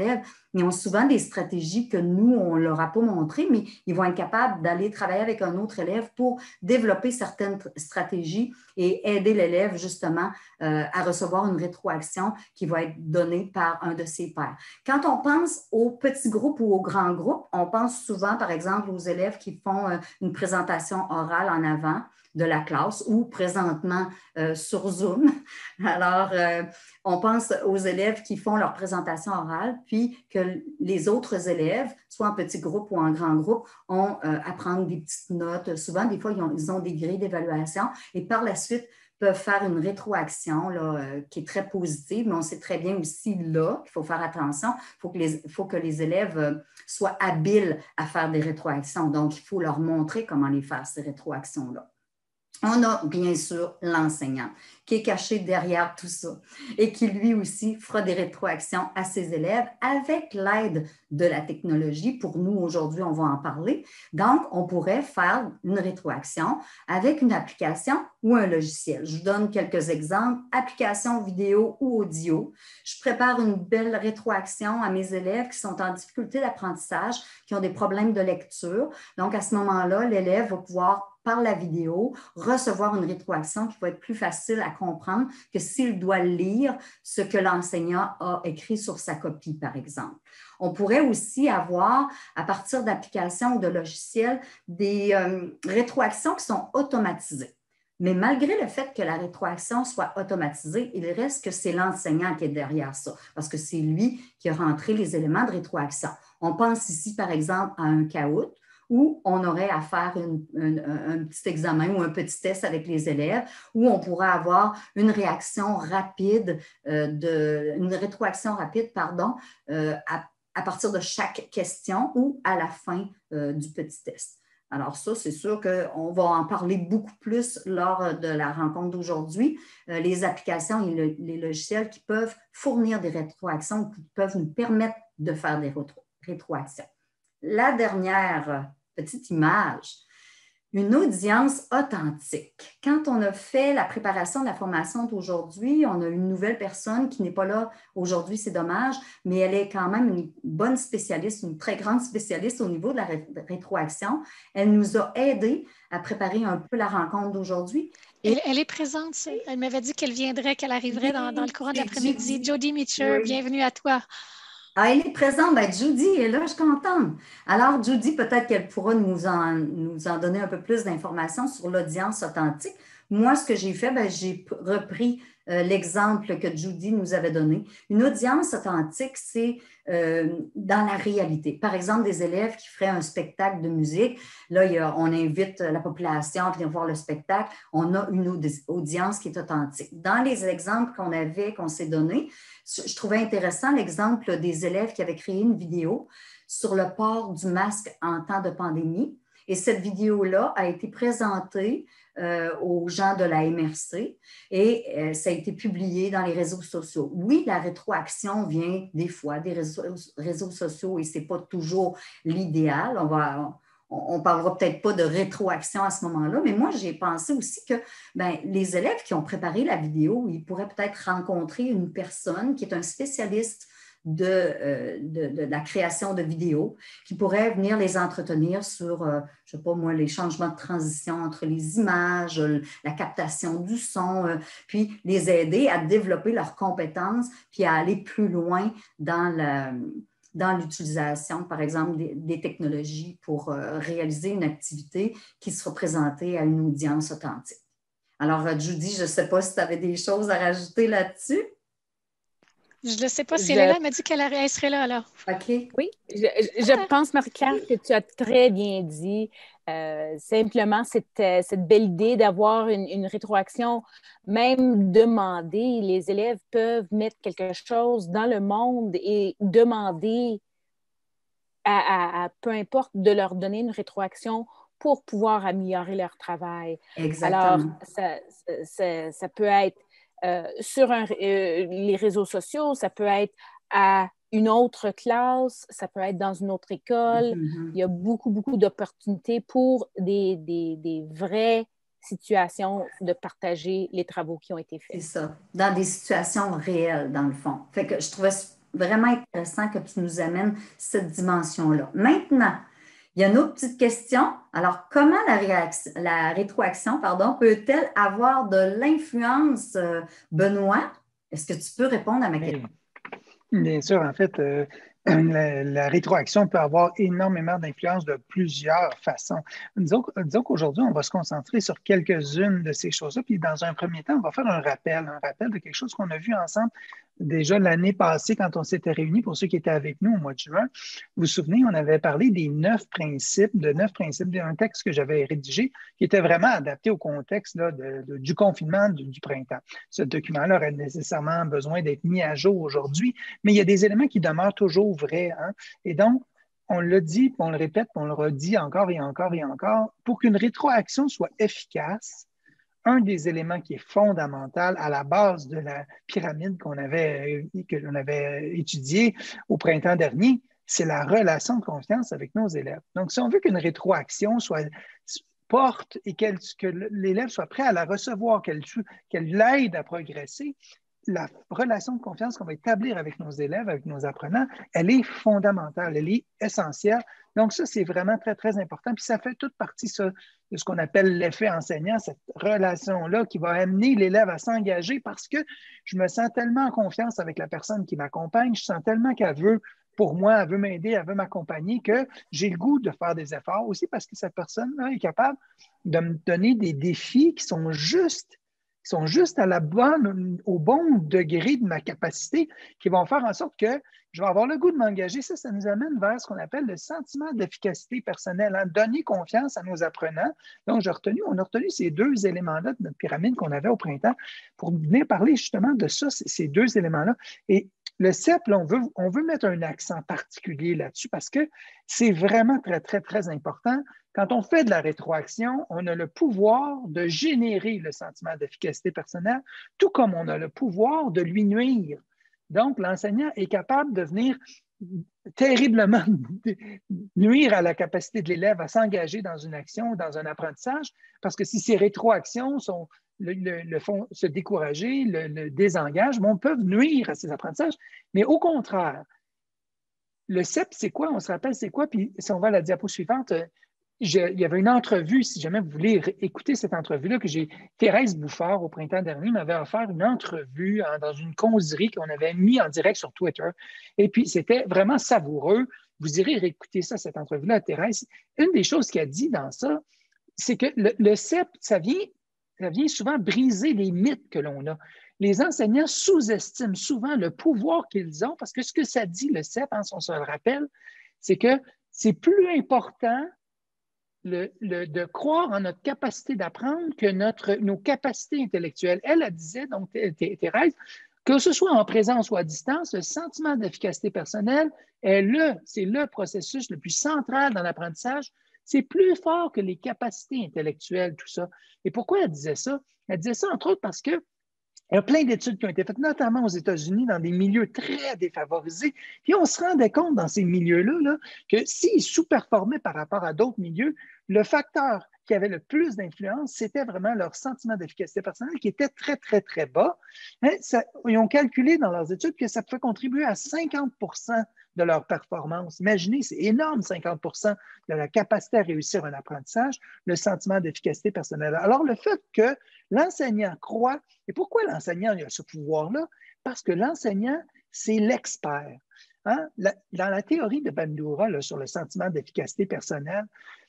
Ils ont souvent des stratégies que nous, on ne leur a pas montrées, mais ils vont être capables d'aller travailler avec un autre élève pour développer certaines stratégies et aider l'élève justement euh, à recevoir une rétroaction qui va être donnée par un de ses pairs. Quand on pense aux petits groupes ou aux grands groupes, on pense souvent, par exemple, aux élèves qui font euh, une présentation orale en avant de la classe ou présentement euh, sur Zoom. Alors, euh, on pense aux élèves qui font leur présentation orale, puis que les autres élèves, soit en petit groupe ou en grand groupe, ont euh, à prendre des petites notes. Souvent, des fois, ils ont, ils ont des grilles d'évaluation et par la suite, peuvent faire une rétroaction là, euh, qui est très positive, mais on sait très bien aussi là qu'il faut faire attention. Il faut que les, faut que les élèves euh, soient habiles à faire des rétroactions. Donc, il faut leur montrer comment les faire, ces rétroactions-là. On a bien sûr l'enseignant qui est caché derrière tout ça et qui lui aussi fera des rétroactions à ses élèves avec l'aide de la technologie. Pour nous, aujourd'hui, on va en parler. Donc, on pourrait faire une rétroaction avec une application ou un logiciel. Je vous donne quelques exemples. Application vidéo ou audio. Je prépare une belle rétroaction à mes élèves qui sont en difficulté d'apprentissage, qui ont des problèmes de lecture. Donc, à ce moment-là, l'élève va pouvoir par la vidéo, recevoir une rétroaction qui va être plus facile à comprendre que s'il doit lire ce que l'enseignant a écrit sur sa copie, par exemple. On pourrait aussi avoir, à partir d'applications ou de logiciels, des euh, rétroactions qui sont automatisées. Mais malgré le fait que la rétroaction soit automatisée, il reste que c'est l'enseignant qui est derrière ça, parce que c'est lui qui a rentré les éléments de rétroaction. On pense ici, par exemple, à un caout, où on aurait à faire une, une, un petit examen ou un petit test avec les élèves, où on pourrait avoir une réaction rapide, euh, de, une rétroaction rapide, pardon, euh, à, à partir de chaque question ou à la fin euh, du petit test. Alors ça, c'est sûr qu'on va en parler beaucoup plus lors de la rencontre d'aujourd'hui. Euh, les applications et le, les logiciels qui peuvent fournir des rétroactions, qui peuvent nous permettre de faire des rétro, rétroactions. La dernière petite image, une audience authentique. Quand on a fait la préparation de la formation d'aujourd'hui, on a une nouvelle personne qui n'est pas là aujourd'hui, c'est dommage, mais elle est quand même une bonne spécialiste, une très grande spécialiste au niveau de la ré rétroaction. Elle nous a aidés à préparer un peu la rencontre d'aujourd'hui. Elle, elle est présente, elle m'avait dit qu'elle viendrait, qu'elle arriverait dans, dans le courant de l'après-midi. Jody Meacher, oui. Bienvenue à toi. Ah, elle est présente. Ben, Judy est là, je suis contente. Alors, Judy, peut-être qu'elle pourra nous en, nous en donner un peu plus d'informations sur l'audience authentique. Moi, ce que j'ai fait, ben, j'ai repris euh, l'exemple que Judy nous avait donné. Une audience authentique, c'est euh, dans la réalité. Par exemple, des élèves qui feraient un spectacle de musique. Là, il y a, on invite la population à venir voir le spectacle. On a une audi- audience qui est authentique. Dans les exemples qu'on avait, qu'on s'est donnés, je trouvais intéressant l'exemple des élèves qui avaient créé une vidéo sur le port du masque en temps de pandémie. Et cette vidéo-là a été présentée euh, aux gens de la M R C et euh, ça a été publié dans les réseaux sociaux. Oui, la rétroaction vient des fois des réseaux, réseaux sociaux et ce n'est pas toujours l'idéal. On va... On ne parlera peut-être pas de rétroaction à ce moment-là, mais moi, j'ai pensé aussi que ben, les élèves qui ont préparé la vidéo, ils pourraient peut-être rencontrer une personne qui est un spécialiste de, euh, de, de la création de vidéos, qui pourrait venir les entretenir sur, euh, je ne sais pas moi, les changements de transition entre les images, la captation du son, euh, puis les aider à développer leurs compétences, puis à aller plus loin dans la... dans l'utilisation, par exemple, des, des technologies pour euh, réaliser une activité qui sera présentée à une audience authentique. Alors, Judy, je ne sais pas si tu avais des choses à rajouter là-dessus. Je ne sais pas si je... elle est là, elle m'a dit qu'elle elle serait là, alors. OK. Oui, je, je pense, Marie-Claire, que tu as très bien dit. Euh, simplement, cette, cette belle idée d'avoir une, une rétroaction, même demandée, les élèves peuvent mettre quelque chose dans le monde et demander à, à, à peu importe de leur donner une rétroaction pour pouvoir améliorer leur travail. Exactement. Alors, ça, ça, ça peut être euh, sur un, euh, les réseaux sociaux, ça peut être à une autre classe, ça peut être dans une autre école. Mm-hmm. Il y a beaucoup, beaucoup d'opportunités pour des, des, des vraies situations de partager les travaux qui ont été faits. C'est ça, dans des situations réelles, dans le fond. Fait que je trouvais vraiment intéressant que tu nous amènes cette dimension-là. Maintenant, il y a une autre petite question. Alors, comment la, réaction, la rétroaction pardon, peut-elle avoir de l'influence, euh, Benoît? Est-ce que tu peux répondre à ma question? Bien sûr, en fait, euh, la, la rétroaction peut avoir énormément d'influence de plusieurs façons. Disons, disons qu'aujourd'hui, on va se concentrer sur quelques-unes de ces choses-là, puis dans un premier temps, on va faire un rappel, un rappel de quelque chose qu'on a vu ensemble déjà l'année passée quand on s'était réunis, pour ceux qui étaient avec nous au mois de juin. Vous vous souvenez, on avait parlé des neuf principes, de neuf principes d'un texte que j'avais rédigé qui était vraiment adapté au contexte là, de, de, du confinement du, du printemps. Ce document-là aurait nécessairement besoin d'être mis à jour aujourd'hui, mais il y a des éléments qui demeurent toujours vrais. Hein? Et donc, on le dit, on le répète, on le redit encore et encore et encore, pour qu'une rétroaction soit efficace, un des éléments qui est fondamental à la base de la pyramide qu'on avait, que l'on avait étudiée au printemps dernier, c'est la relation de confiance avec nos élèves. Donc, si on veut qu'une rétroaction soit porte et que l'élève soit prêt à la recevoir, qu'elle qu'elle l'aide à progresser, la relation de confiance qu'on va établir avec nos élèves, avec nos apprenants, elle est fondamentale, elle est essentielle. Donc ça, c'est vraiment très, très important. Puis ça fait toute partie ça, de ce qu'on appelle l'effet enseignant, cette relation-là qui va amener l'élève à s'engager parce que je me sens tellement en confiance avec la personne qui m'accompagne, je sens tellement qu'elle veut pour moi, elle veut m'aider, elle veut m'accompagner, que j'ai le goût de faire des efforts aussi parce que cette personne-là est capable de me donner des défis qui sont justes, qui sont juste à la bonne, au bon degré de ma capacité, qui vont faire en sorte que je vais avoir le goût de m'engager. Ça, ça nous amène vers ce qu'on appelle le sentiment d'efficacité personnelle, hein? Donner confiance à nos apprenants. Donc, j'ai retenu, on a retenu ces deux éléments-là de notre pyramide qu'on avait au printemps pour venir parler justement de ça, ces deux éléments-là. Et le C E P, là, on, veut, on veut mettre un accent particulier là-dessus parce que c'est vraiment très, très, très important. Quand on fait de la rétroaction, on a le pouvoir de générer le sentiment d'efficacité personnelle, tout comme on a le pouvoir de lui nuire. Donc, l'enseignant est capable de venir terriblement nuire à la capacité de l'élève à s'engager dans une action, dans un apprentissage, parce que si ces rétroactions sont Le, le, le font se décourager, le, le désengagement peuvent nuire à ces apprentissages. Mais au contraire, le C E P, c'est quoi? On se rappelle c'est quoi? Puis si on va à la diapo suivante, je, il y avait une entrevue, si jamais vous voulez écouter cette entrevue-là, que j'ai, Thérèse Bouffard, au printemps dernier, m'avait offert une entrevue hein, dans une causerie qu'on avait mis en direct sur Twitter. Et puis, c'était vraiment savoureux. Vous irez réécouter ça, cette entrevue-là, Thérèse. Une des choses qu'elle dit dans ça, c'est que le, le C E P, ça vient ça vient souvent briser les mythes que l'on a. Les enseignants sous-estiment souvent le pouvoir qu'ils ont parce que ce que ça dit, le C E P, hein, si on se le rappelle, c'est que c'est plus important le, le, de croire en notre capacité d'apprendre que notre, nos capacités intellectuelles. Elle, elle disait, donc Thérèse, que ce soit en présence ou à distance, le sentiment d'efficacité personnelle est le, c'est le processus le plus central dans l'apprentissage. C'est plus fort que les capacités intellectuelles, tout ça. Et pourquoi elle disait ça? Elle disait ça, entre autres, parce qu'il y a plein d'études qui ont été faites, notamment aux États-Unis, dans des milieux très défavorisés. Puis on se rendait compte dans ces milieux-là là, que s'ils sous-performaient par rapport à d'autres milieux, le facteur qui avait le plus d'influence, c'était vraiment leur sentiment d'efficacité personnelle qui était très, très, très bas. Hein, ça, ils ont calculé dans leurs études que ça pouvait contribuer à cinquante pour cent de leur performance. Imaginez, c'est énorme, cinquante pour cent de la capacité à réussir un apprentissage, le sentiment d'efficacité personnelle. Alors, le fait que l'enseignant croit, et pourquoi l'enseignant a ce pouvoir-là? Parce que l'enseignant, c'est l'expert. Hein? La, dans la théorie de Bandura là, sur le sentiment d'efficacité personnelle,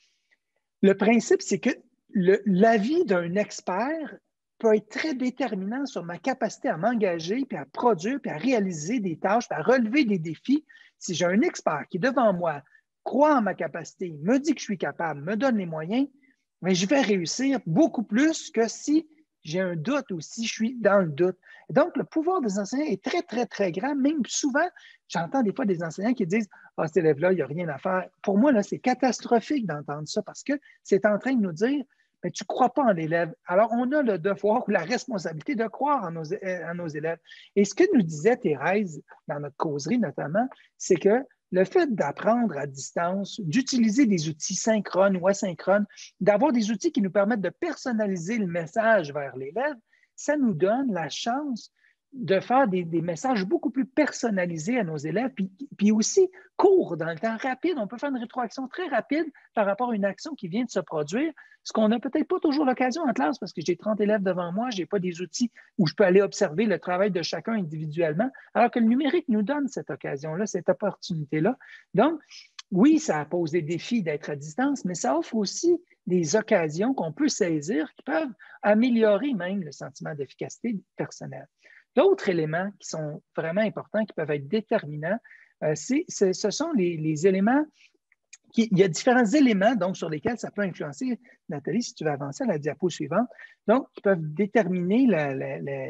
le principe, c'est que le, l'avis d'un expert peut être très déterminant sur ma capacité à m'engager, puis à produire, puis à réaliser des tâches, puis à relever des défis. Si j'ai un expert qui, devant moi, croit en ma capacité, me dit que je suis capable, me donne les moyens, mais je vais réussir beaucoup plus que si j'ai un doute ou si je suis dans le doute. Et donc, le pouvoir des enseignants est très, très, très grand. Même souvent, j'entends des fois des enseignants qui disent « Ah, cet élève-là, il n'y a rien à faire. » Pour moi, là, c'est catastrophique d'entendre ça parce que c'est en train de nous dire « Mais tu ne crois pas en l'élève. » Alors, on a le devoir ou la responsabilité de croire en nos, en nos élèves. Et ce que nous disait Thérèse dans notre causerie notamment, c'est que le fait d'apprendre à distance, d'utiliser des outils synchrones ou asynchrones, d'avoir des outils qui nous permettent de personnaliser le message vers l'élève, ça nous donne la chance de faire des, des messages beaucoup plus personnalisés à nos élèves, puis, puis aussi courts, dans le temps rapide. On peut faire une rétroaction très rapide par rapport à une action qui vient de se produire, ce qu'on n'a peut-être pas toujours l'occasion en classe parce que j'ai trente élèves devant moi, je n'ai pas des outils où je peux aller observer le travail de chacun individuellement, alors que le numérique nous donne cette occasion-là, cette opportunité-là. Donc, oui, ça pose des défis d'être à distance, mais ça offre aussi des occasions qu'on peut saisir qui peuvent améliorer même le sentiment d'efficacité personnelle. D'autres éléments qui sont vraiment importants, qui peuvent être déterminants, euh, c'est, c'est, ce sont les, les éléments, qui, il y a différents éléments donc, sur lesquels ça peut influencer. Nathalie, si tu veux avancer à la diapo suivante, donc qui peuvent déterminer la, la, la,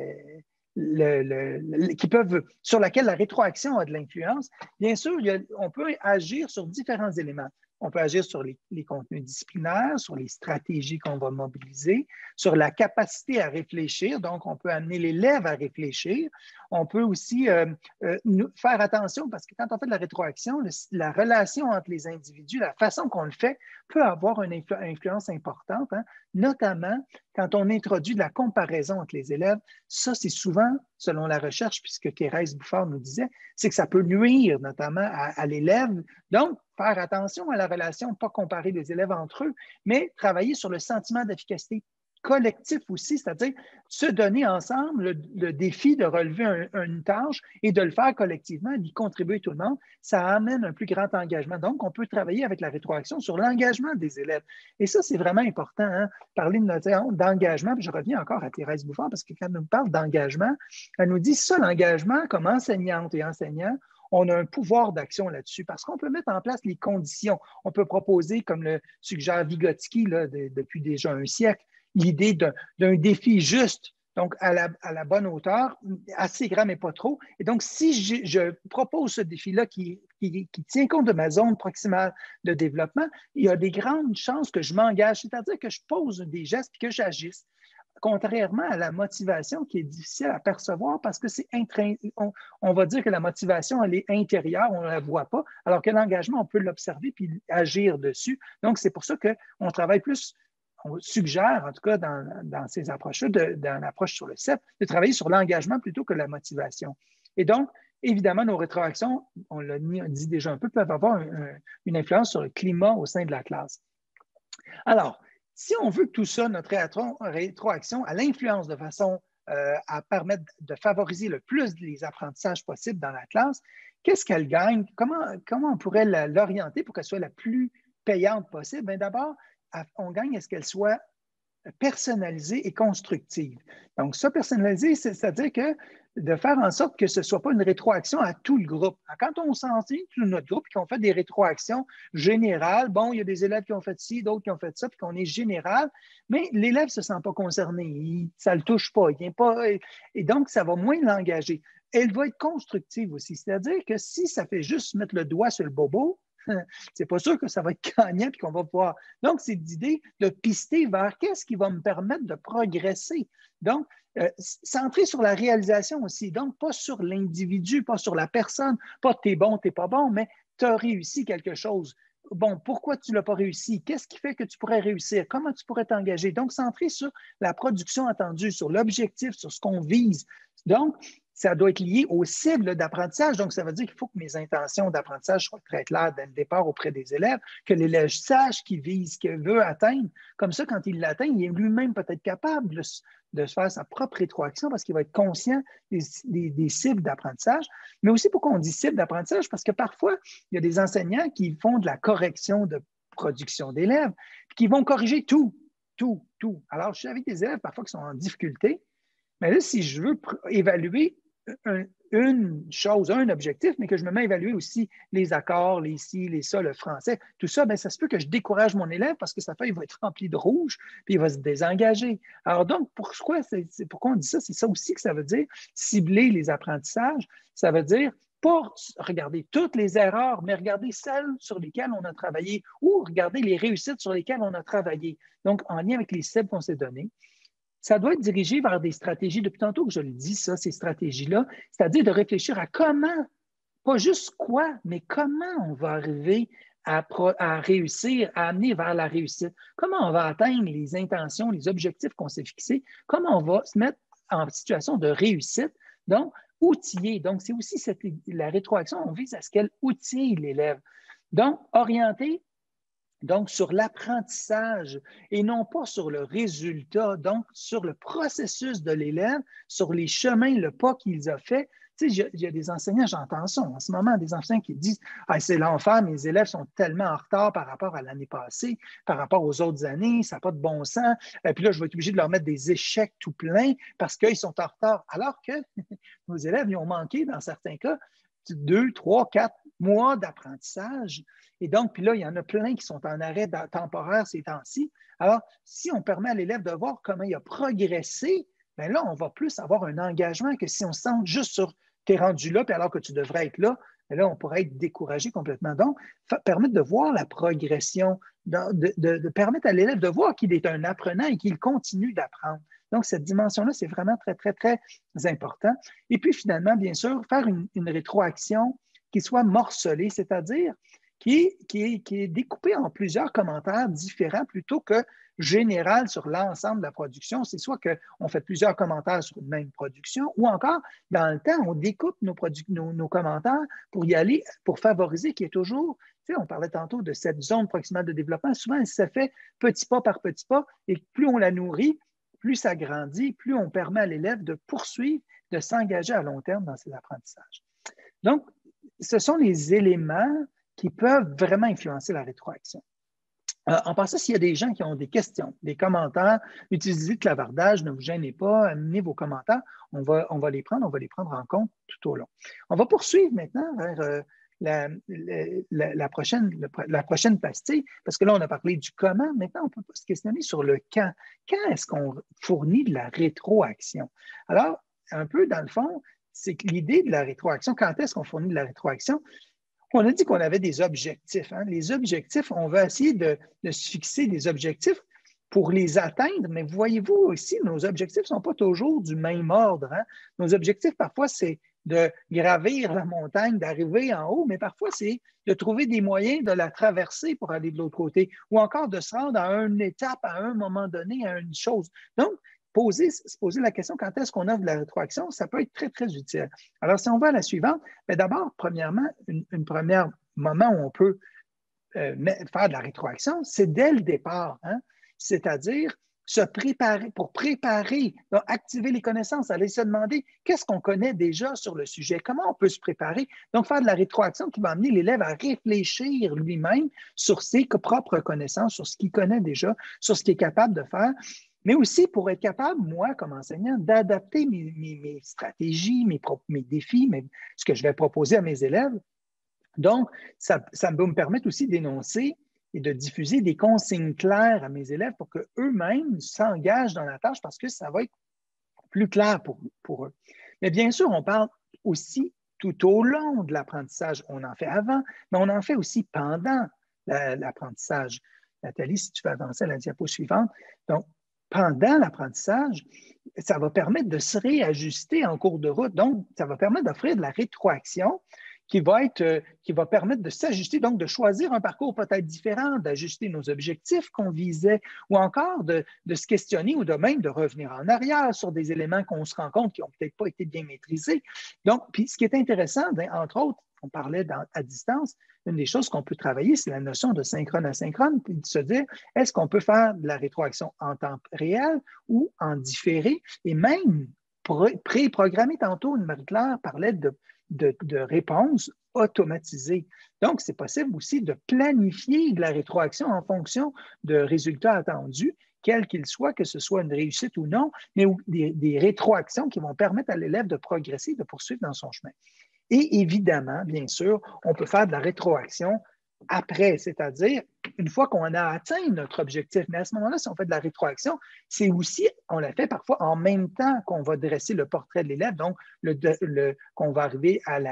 le, le, le, qui peuvent, sur laquelle la rétroaction a de l'influence. Bien sûr, il y a, on peut agir sur différents éléments. On peut agir sur les, les contenus disciplinaires, sur les stratégies qu'on va mobiliser, sur la capacité à réfléchir. Donc, on peut amener l'élève à réfléchir. On peut aussi euh, euh, nous faire attention parce que quand on fait de la rétroaction, le, la relation entre les individus, la façon qu'on le fait peut avoir une influ- influence importante, hein, notamment quand on introduit de la comparaison entre les élèves. Ça, c'est souvent, selon la recherche, puisque Thérèse Bouffard nous disait, c'est que ça peut nuire notamment à, à l'élève. Donc, faire attention à la relation, pas comparer les élèves entre eux, mais travailler sur le sentiment d'efficacité collectif aussi, c'est-à-dire se donner ensemble le, le défi de relever un, une tâche et de le faire collectivement, d'y contribuer tout le monde, ça amène un plus grand engagement. Donc, on peut travailler avec la rétroaction sur l'engagement des élèves. Et ça, c'est vraiment important, hein, parler de notre, d'engagement. Puis je reviens encore à Thérèse Bouffard, parce que quand elle nous parle d'engagement, elle nous dit ça, l'engagement, comme enseignante et enseignant, on a un pouvoir d'action là-dessus parce qu'on peut mettre en place les conditions. On peut proposer, comme le suggère Vygotsky là, de, depuis déjà un siècle, l'idée d'un, d'un défi juste, donc à la, à la bonne hauteur, assez grand mais pas trop. Et donc, si je, je propose ce défi-là qui, qui, qui tient compte de ma zone proximale de développement, il y a des grandes chances que je m'engage, c'est-à-dire que je pose des gestes et que j'agisse. Contrairement à la motivation qui est difficile à percevoir parce que c'est intrins... on, on va dire que la motivation, elle est intérieure, on ne la voit pas, alors que l'engagement, on peut l'observer puis agir dessus. Donc, c'est pour ça qu'on travaille plus, on suggère, en tout cas dans, dans ces approches-là, de, dans l'approche sur le C E P, de travailler sur l'engagement plutôt que la motivation. Et donc, évidemment, nos rétroactions, on l'a dit déjà un peu, peuvent avoir un, un, une influence sur le climat au sein de la classe. Alors, si on veut que tout ça, notre rétroaction, a l'influence de façon euh, à permettre de favoriser le plus les apprentissages possibles dans la classe, qu'est-ce qu'elle gagne? Comment, comment on pourrait la, l'orienter pour qu'elle soit la plus payante possible? Bien, d'abord, on gagne à ce qu'elle soit personnalisée et constructive. Donc, ça, personnalisé, c'est-à-dire que de faire en sorte que ce ne soit pas une rétroaction à tout le groupe. Quand on s'enseigne tout notre groupe et qu'on fait des rétroactions générales, bon, il y a des élèves qui ont fait ci, d'autres qui ont fait ça, puis qu'on est général, mais l'élève ne se sent pas concerné, il, ça ne le touche pas, il vient pas, et, et donc ça va moins l'engager. Elle va être constructive aussi, c'est-à-dire que si ça fait juste mettre le doigt sur le bobo, c'est pas sûr que ça va être gagnant et qu'on va pouvoir. Donc, c'est l'idée de pister vers qu'est-ce qui va me permettre de progresser. Donc, euh, centrer sur la réalisation aussi. Donc, pas sur l'individu, pas sur la personne, pas t'es bon, t'es pas bon, mais tu as réussi quelque chose. Bon, pourquoi tu ne l'as pas réussi? Qu'est-ce qui fait que tu pourrais réussir? Comment tu pourrais t'engager? Donc, centrer sur la production attendue, sur l'objectif, sur ce qu'on vise. Donc, ça doit être lié aux cibles d'apprentissage. Donc, ça veut dire qu'il faut que mes intentions d'apprentissage soient très claires dès le départ auprès des élèves, que l'élève sache qu'il vise, qu'il veut atteindre. Comme ça, quand il l'atteint, il est lui-même peut-être capable de, de se faire sa propre rétroaction parce qu'il va être conscient des, des, des cibles d'apprentissage. Mais aussi, pourquoi on dit cible d'apprentissage? Parce que parfois, il y a des enseignants qui font de la correction de production d'élèves, qui vont corriger tout, tout, tout. Alors, je suis avec des élèves parfois qui sont en difficulté, mais là, si je veux évaluer Un, une chose, un objectif, mais que je me mets à évaluer aussi les accords, les ci, les ça, le français, tout ça, bien, ça se peut que je décourage mon élève parce que sa feuille va être remplie de rouge, puis il va se désengager. Alors donc, pourquoi, c'est, c'est, pourquoi on dit ça? C'est ça aussi que ça veut dire, cibler les apprentissages. Ça veut dire pas regarder toutes les erreurs, mais regarder celles sur lesquelles on a travaillé ou regarder les réussites sur lesquelles on a travaillé. Donc, en lien avec les cibles qu'on s'est données. Ça doit être dirigé vers des stratégies, depuis tantôt que je le dis, ça, ces stratégies-là, c'est-à-dire de réfléchir à comment, pas juste quoi, mais comment on va arriver à, pro, à réussir, à amener vers la réussite, comment on va atteindre les intentions, les objectifs qu'on s'est fixés, comment on va se mettre en situation de réussite Donc, outiller. Donc, c'est aussi cette, la rétroaction, on vise à ce qu'elle outille l'élève. Donc, orienter donc sur l'apprentissage et non pas sur le résultat, donc sur le processus de l'élève, sur les chemins, le pas qu'il a fait. Tu sais, il y a des enseignants, j'entends ça en ce moment, des enseignants qui disent ah, « c'est l'enfer, mes élèves sont tellement en retard par rapport à l'année passée, par rapport aux autres années, ça n'a pas de bon sens. Et puis là, je vais être obligé de leur mettre des échecs tout pleins parce qu'ils sont en retard. » Alors que nos élèves, ils ont manqué, dans certains cas, deux, trois, quatre mois d'apprentissage. Et donc, puis là, il y en a plein qui sont en arrêt temporaire ces temps-ci. Alors, si on permet à l'élève de voir comment il a progressé, bien là, on va plus avoir un engagement que si on se sent juste sur « t'es rendu là, puis alors que tu devrais être là », bien là, on pourrait être découragé complètement. Donc, permettre de voir la progression, de, de, de permettre à l'élève de voir qu'il est un apprenant et qu'il continue d'apprendre. Donc, cette dimension-là, c'est vraiment très, très, très important. Et puis, finalement, bien sûr, faire une, une rétroaction qui soit morcelée, c'est-à-dire qui est, qui, est, qui est découpée en plusieurs commentaires différents plutôt que général sur l'ensemble de la production. C'est soit qu'on fait plusieurs commentaires sur une même production ou encore, dans le temps, on découpe nos, nos, nos commentaires pour y aller, pour favoriser qu'il y ait toujours, tu sais, on parlait tantôt de cette zone proximale de développement. Souvent, elle se fait petit pas par petit pas et plus on la nourrit, plus ça grandit, plus on permet à l'élève de poursuivre, de s'engager à long terme dans ses apprentissages. Donc, ce sont les éléments qui peuvent vraiment influencer la rétroaction. Euh, en passant, s'il y a des gens qui ont des questions, des commentaires, utilisez le clavardage, ne vous gênez pas, amenez vos commentaires, on va, on va les prendre, on va les prendre en compte tout au long. On va poursuivre maintenant vers euh, la, la, la, prochaine, la prochaine pastille, parce que là, on a parlé du comment, maintenant, on peut se questionner sur le quand. Quand est-ce qu'on fournit de la rétroaction? Alors, un peu dans le fond, c'est que l'idée de la rétroaction, quand est-ce qu'on fournit de la rétroaction? On a dit qu'on avait des objectifs. Hein? Les objectifs, on va essayer de, de se fixer des objectifs pour les atteindre, mais voyez-vous aussi, nos objectifs ne sont pas toujours du même ordre. Hein? Nos objectifs, parfois, c'est de gravir la montagne, d'arriver en haut, mais parfois, c'est de trouver des moyens de la traverser pour aller de l'autre côté, ou encore de se rendre à une étape, à un moment donné, à une chose. Donc, Poser, se poser la question quand est-ce qu'on offre de la rétroaction, ça peut être très, très utile. Alors, si on va à la suivante, bien d'abord, premièrement, une, une première moment où on peut euh, faire de la rétroaction, c'est dès le départ, hein? C'est-à-dire se préparer, pour préparer, donc activer les connaissances, aller se demander qu'est-ce qu'on connaît déjà sur le sujet, comment on peut se préparer. Donc, faire de la rétroaction qui va amener l'élève à réfléchir lui-même sur ses propres connaissances, sur ce qu'il connaît déjà, sur ce qu'il est capable de faire. Mais aussi pour être capable, moi, comme enseignant, d'adapter mes, mes, mes stratégies, mes, mes défis, mes, ce que je vais proposer à mes élèves. Donc, ça, ça va me permettre aussi d'énoncer et de diffuser des consignes claires à mes élèves pour qu'eux-mêmes s'engagent dans la tâche parce que ça va être plus clair pour, pour eux. Mais bien sûr, on parle aussi tout au long de l'apprentissage. On en fait avant, mais on en fait aussi pendant l'apprentissage. Nathalie, si tu veux avancer à la diapo suivante. Donc, pendant l'apprentissage, ça va permettre de se réajuster en cours de route. Donc, ça va permettre d'offrir de la rétroaction qui va, être, euh, qui va permettre de s'ajuster, donc de choisir un parcours peut-être différent, d'ajuster nos objectifs qu'on visait, ou encore de, de se questionner ou de même de revenir en arrière sur des éléments qu'on se rend compte qui n'ont peut-être pas été bien maîtrisés. Donc, puis ce qui est intéressant, entre autres, on parlait dans, à distance, une des choses qu'on peut travailler, c'est la notion de synchrone-asynchrone, puis de se dire, est-ce qu'on peut faire de la rétroaction en temps réel ou en différé, et même pré-programmer. Tantôt, Marie-Claire parlait de, de, de réponses automatisées. Donc, c'est possible aussi de planifier de la rétroaction en fonction de résultats attendus, quels qu'ils soient, que ce soit une réussite ou non, mais des, des rétroactions qui vont permettre à l'élève de progresser, de poursuivre dans son chemin. Et évidemment, bien sûr, on peut faire de la rétroaction après, c'est-à-dire une fois qu'on a atteint notre objectif. Mais à ce moment-là, si on fait de la rétroaction, c'est aussi, on la fait parfois en même temps qu'on va dresser le portrait de l'élève, donc le, le, qu'on va arriver à la,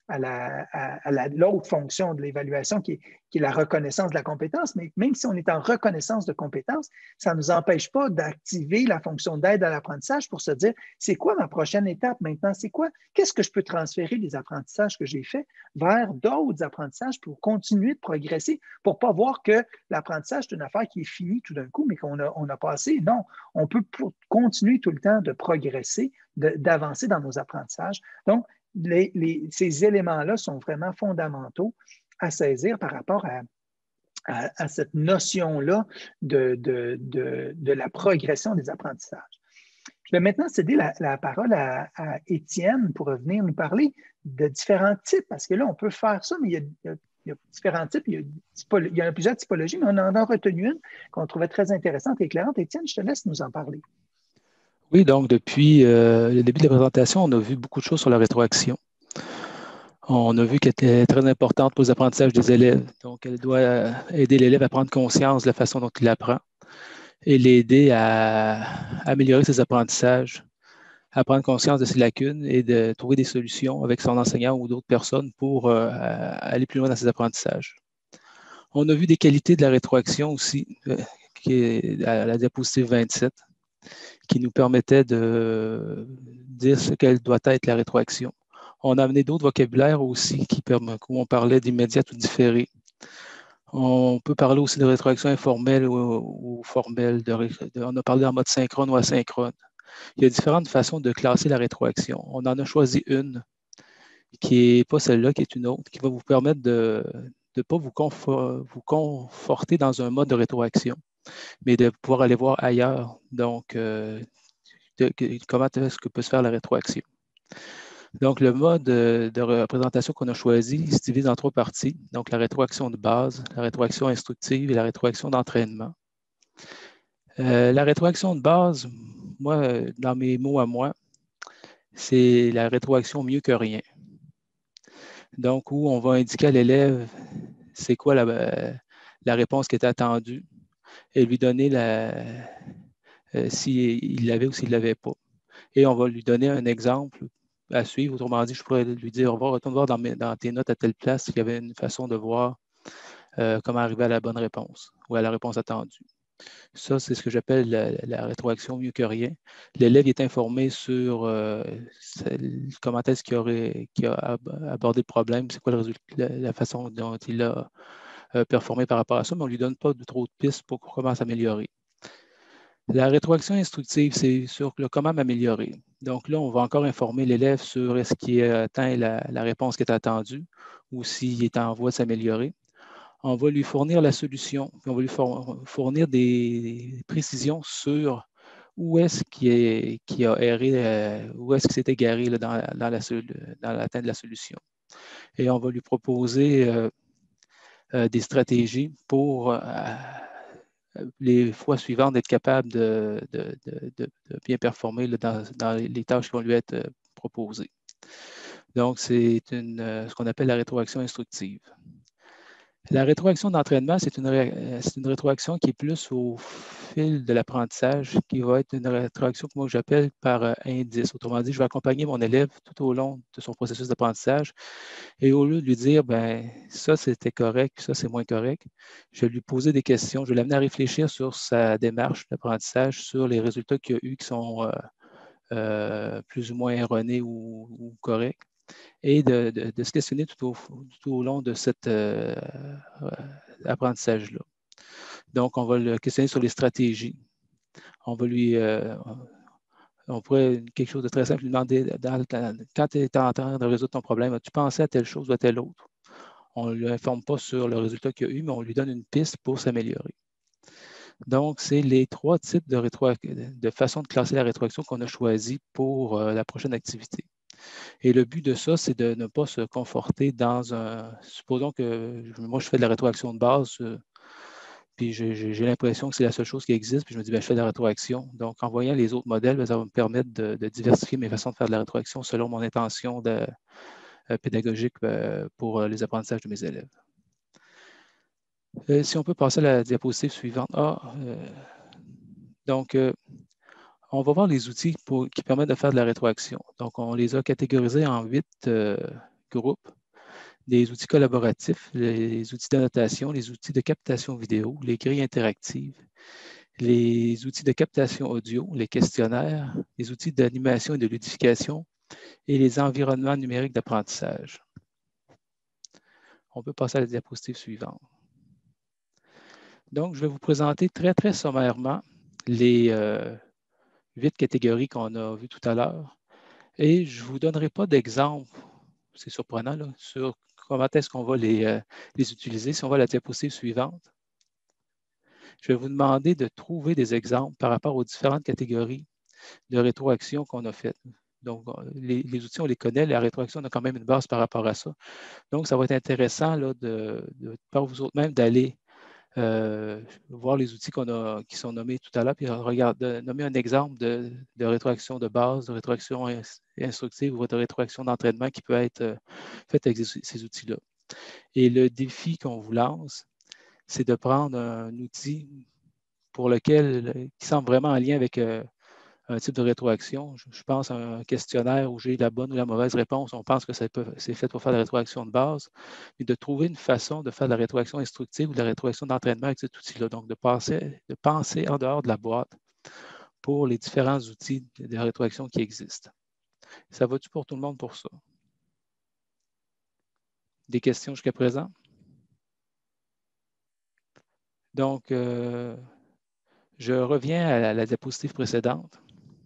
à la, à, à la, l'autre fonction de l'évaluation qui est, qui est la reconnaissance de la compétence. Mais même si on est en reconnaissance de compétence, ça ne nous empêche pas d'activer la fonction d'aide à l'apprentissage pour se dire, c'est quoi ma prochaine étape maintenant? C'est quoi? Qu'est-ce que je peux transférer des apprentissages que j'ai faits vers d'autres apprentissages pour continuer de progresser, pour ne pas voir que l'apprentissage est une affaire qui est finie tout d'un coup, mais qu'on a, on a passé. Non, on peut continuer tout le temps de progresser, de, d'avancer dans nos apprentissages. Donc, Les, les, ces éléments-là sont vraiment fondamentaux à saisir par rapport à, à, à cette notion-là de, de, de, de la progression des apprentissages. Je vais maintenant céder la, la parole à, à Étienne pour venir nous parler de différents types, parce que là, on peut faire ça, mais il y a, il y a, il y a différents types, il y a, il y a plusieurs typologies, mais on en a retenu une qu'on trouvait très intéressante et éclairante. Étienne, je te laisse nous en parler. Oui, donc depuis euh, le début de la présentation, on a vu beaucoup de choses sur la rétroaction. On a vu qu'elle était très importante pour les apprentissages des élèves. Donc, elle doit aider l'élève à prendre conscience de la façon dont il apprend et l'aider à améliorer ses apprentissages, à prendre conscience de ses lacunes et de trouver des solutions avec son enseignant ou d'autres personnes pour euh, aller plus loin dans ses apprentissages. On a vu des qualités de la rétroaction aussi, euh, qui est à la diapositive vingt-sept, qui nous permettait de dire ce qu'elle doit être la rétroaction. On a amené d'autres vocabulaires aussi qui permettent, où on parlait d'immédiate ou différé. On peut parler aussi de rétroaction informelle ou, ou formelle. De, de, on a parlé en mode synchrone ou asynchrone. Il y a différentes façons de classer la rétroaction. On en a choisi une qui n'est pas celle-là, qui est une autre, qui va vous permettre de ne pas vous, confort, vous conforter dans un mode de rétroaction, mais de pouvoir aller voir ailleurs. Donc, euh, de, de, comment est-ce que peut se faire la rétroaction. Donc, le mode de représentation qu'on a choisi se divise en trois parties. Donc, la rétroaction de base, la rétroaction instructive et la rétroaction d'entraînement. Euh, la rétroaction de base, moi, dans mes mots à moi, c'est la rétroaction mieux que rien. Donc, où on va indiquer à l'élève c'est quoi la, la réponse qui est attendue et lui donner la, euh, s'il l'avait ou s'il ne l'avait pas. Et on va lui donner un exemple à suivre. Autrement dit, je pourrais lui dire, on va retourner voir dans, mes, dans tes notes à telle place qu'il y avait une façon de voir euh, comment arriver à la bonne réponse ou à la réponse attendue. Ça, c'est ce que j'appelle la, la rétroaction mieux que rien. L'élève est informé sur euh, comment est-ce qu'il, aurait, qu'il a abordé le problème, c'est quoi le résultat, la, la façon dont il a euh, performé par rapport à ça, mais on ne lui donne pas de trop de pistes pour comment s'améliorer. La rétroaction instructive, c'est sur le comment m'améliorer. Donc là, on va encore informer l'élève sur est-ce qu'il atteint la, la réponse qui est attendue ou s'il est en voie de s'améliorer. On va lui fournir la solution, puis on va lui fournir des précisions sur où est-ce qu'il est, qu'il a erré, euh, où est-ce qu'il s'est égaré là, dans, dans, la, dans l'atteinte de la solution. Et on va lui proposer euh, euh, des stratégies pour euh, les fois suivantes d'être capable de, de, de, de, de bien performer là, dans, dans les tâches qui vont lui être proposées. Donc, c'est une, ce qu'on appelle la rétroaction instructive. La rétroaction d'entraînement, c'est une, c'est une rétroaction qui est plus au fil de l'apprentissage, qui va être une rétroaction que moi j'appelle par indice. Autrement dit, je vais accompagner mon élève tout au long de son processus d'apprentissage et au lieu de lui dire, ben ça c'était correct, ça c'est moins correct, je vais lui poser des questions, je vais l'amener à réfléchir sur sa démarche d'apprentissage, sur les résultats qu'il a eus qui sont euh, euh, plus ou moins erronés ou, ou corrects. Et de, de, de se questionner tout au, tout au long de cet euh, apprentissage-là. Donc, on va le questionner sur les stratégies. On va lui, euh, on pourrait, quelque chose de très simple, lui demander, dans, quand tu es en train de résoudre ton problème, as-tu pensé à telle chose ou à telle autre? On ne l'informe pas sur le résultat qu'il a eu, mais on lui donne une piste pour s'améliorer. Donc, c'est les trois types de, rétro, de façon de classer la rétroaction qu'on a choisi pour euh, la prochaine activité. Et le but de ça, c'est de ne pas se conforter dans un... Supposons que moi, je fais de la rétroaction de base, euh, puis j'ai, j'ai l'impression que c'est la seule chose qui existe, puis je me dis, bien, je fais de la rétroaction. Donc, en voyant les autres modèles, bien, ça va me permettre de, de diversifier mes façons de faire de la rétroaction selon mon intention de, euh, pédagogique euh, pour les apprentissages de mes élèves. Euh, si on peut passer à la diapositive suivante. Ah, euh, donc, euh, on va voir les outils pour, qui permettent de faire de la rétroaction. Donc, on les a catégorisés en huit euh, groupes. des outils collaboratifs, les outils d'annotation, les outils de captation vidéo, les grilles interactives, les outils de captation audio, les questionnaires, les outils d'animation et de ludification et les environnements numériques d'apprentissage. On peut passer à la diapositive suivante. Donc, je vais vous présenter très, très sommairement les euh, huit catégories qu'on a vues tout à l'heure. Et je ne vous donnerai pas d'exemple, c'est surprenant, là, sur comment est-ce qu'on va les, euh, les utiliser. Si on va à la diapositive suivante, je vais vous demander de trouver des exemples par rapport aux différentes catégories de rétroaction qu'on a faites. Donc, les, les outils, on les connaît, la rétroaction, on a quand même une base par rapport à ça. Donc, ça va être intéressant là, de, de, par vous autres même d'aller euh, voir les outils qu'on a, qui sont nommés tout à l'heure, puis regarder, nommer un exemple de, de rétroaction de base, de rétroaction instructive ou de rétroaction d'entraînement qui peut être euh, faite avec ces, ces outils-là. Et le défi qu'on vous lance, c'est de prendre un outil pour lequel, qui semble vraiment en lien avec euh, un type de rétroaction. Je, je pense à un questionnaire où j'ai la bonne ou la mauvaise réponse. On pense que c'est fait pour faire de la rétroaction de base, mais de trouver une façon de faire de la rétroaction instructive ou de la rétroaction d'entraînement avec cet outil-là. Donc, de, passer, de penser en dehors de la boîte pour les différents outils de rétroaction qui existent. Ça va-tu pour tout le monde pour ça? Des questions jusqu'à présent? Donc, euh, je reviens à la, la diapositive précédente.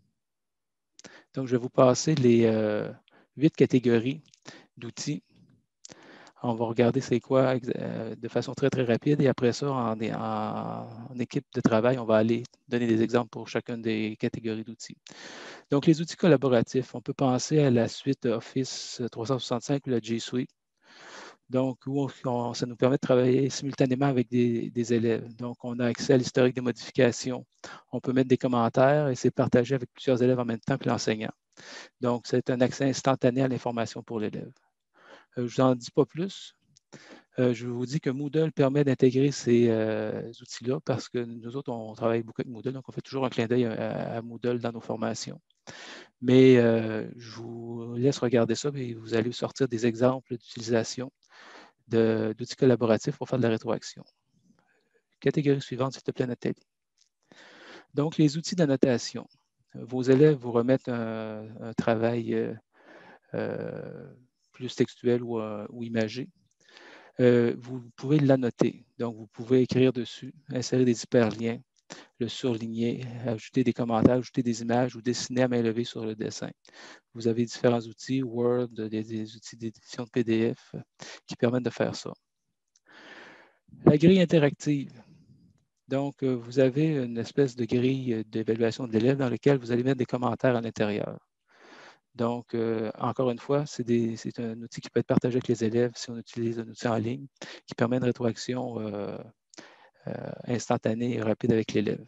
Donc, je vais vous passer les euh, huit catégories d'outils. On va regarder c'est quoi euh, de façon très, très rapide. Et après ça, en, en, en équipe de travail, on va aller donner des exemples pour chacune des catégories d'outils. Donc, les outils collaboratifs, on peut penser à la suite Office trois cent soixante-cinq ou la G Suite. Donc, où on, ça nous permet de travailler simultanément avec des, des élèves. Donc, on a accès à l'historique des modifications. On peut mettre des commentaires et c'est partagé avec plusieurs élèves en même temps que l'enseignant. Donc, c'est un accès instantané à l'information pour l'élève. Euh, je vous en dis pas plus. Euh, je vous dis que Moodle permet d'intégrer ces euh, outils-là parce que nous autres, on travaille beaucoup avec Moodle, donc on fait toujours un clin d'œil à, à Moodle dans nos formations. Mais euh, je vous laisse regarder ça et vous allez sortir des exemples d'utilisation d'outils collaboratifs pour faire de la rétroaction. Catégorie suivante, s'il te plaît, Nathalie. Donc, les outils d'annotation. Vos élèves vous remettent un, un travail euh, euh, plus textuel ou, euh, ou imagé. Euh, vous pouvez l'annoter. Donc, vous pouvez écrire dessus, insérer des hyperliens, le surligner, ajouter des commentaires, ajouter des images ou dessiner à main levée sur le dessin. Vous avez différents outils, Word, des, des outils d'édition de P D F qui permettent de faire ça. La grille interactive. Donc, vous avez une espèce de grille d'évaluation de l'élève dans laquelle vous allez mettre des commentaires à l'intérieur. Donc, euh, encore une fois, c'est un outil qui peut être partagé avec les élèves si on utilise un outil en ligne qui permet une rétroaction euh, euh, instantanée et rapide avec l'élève.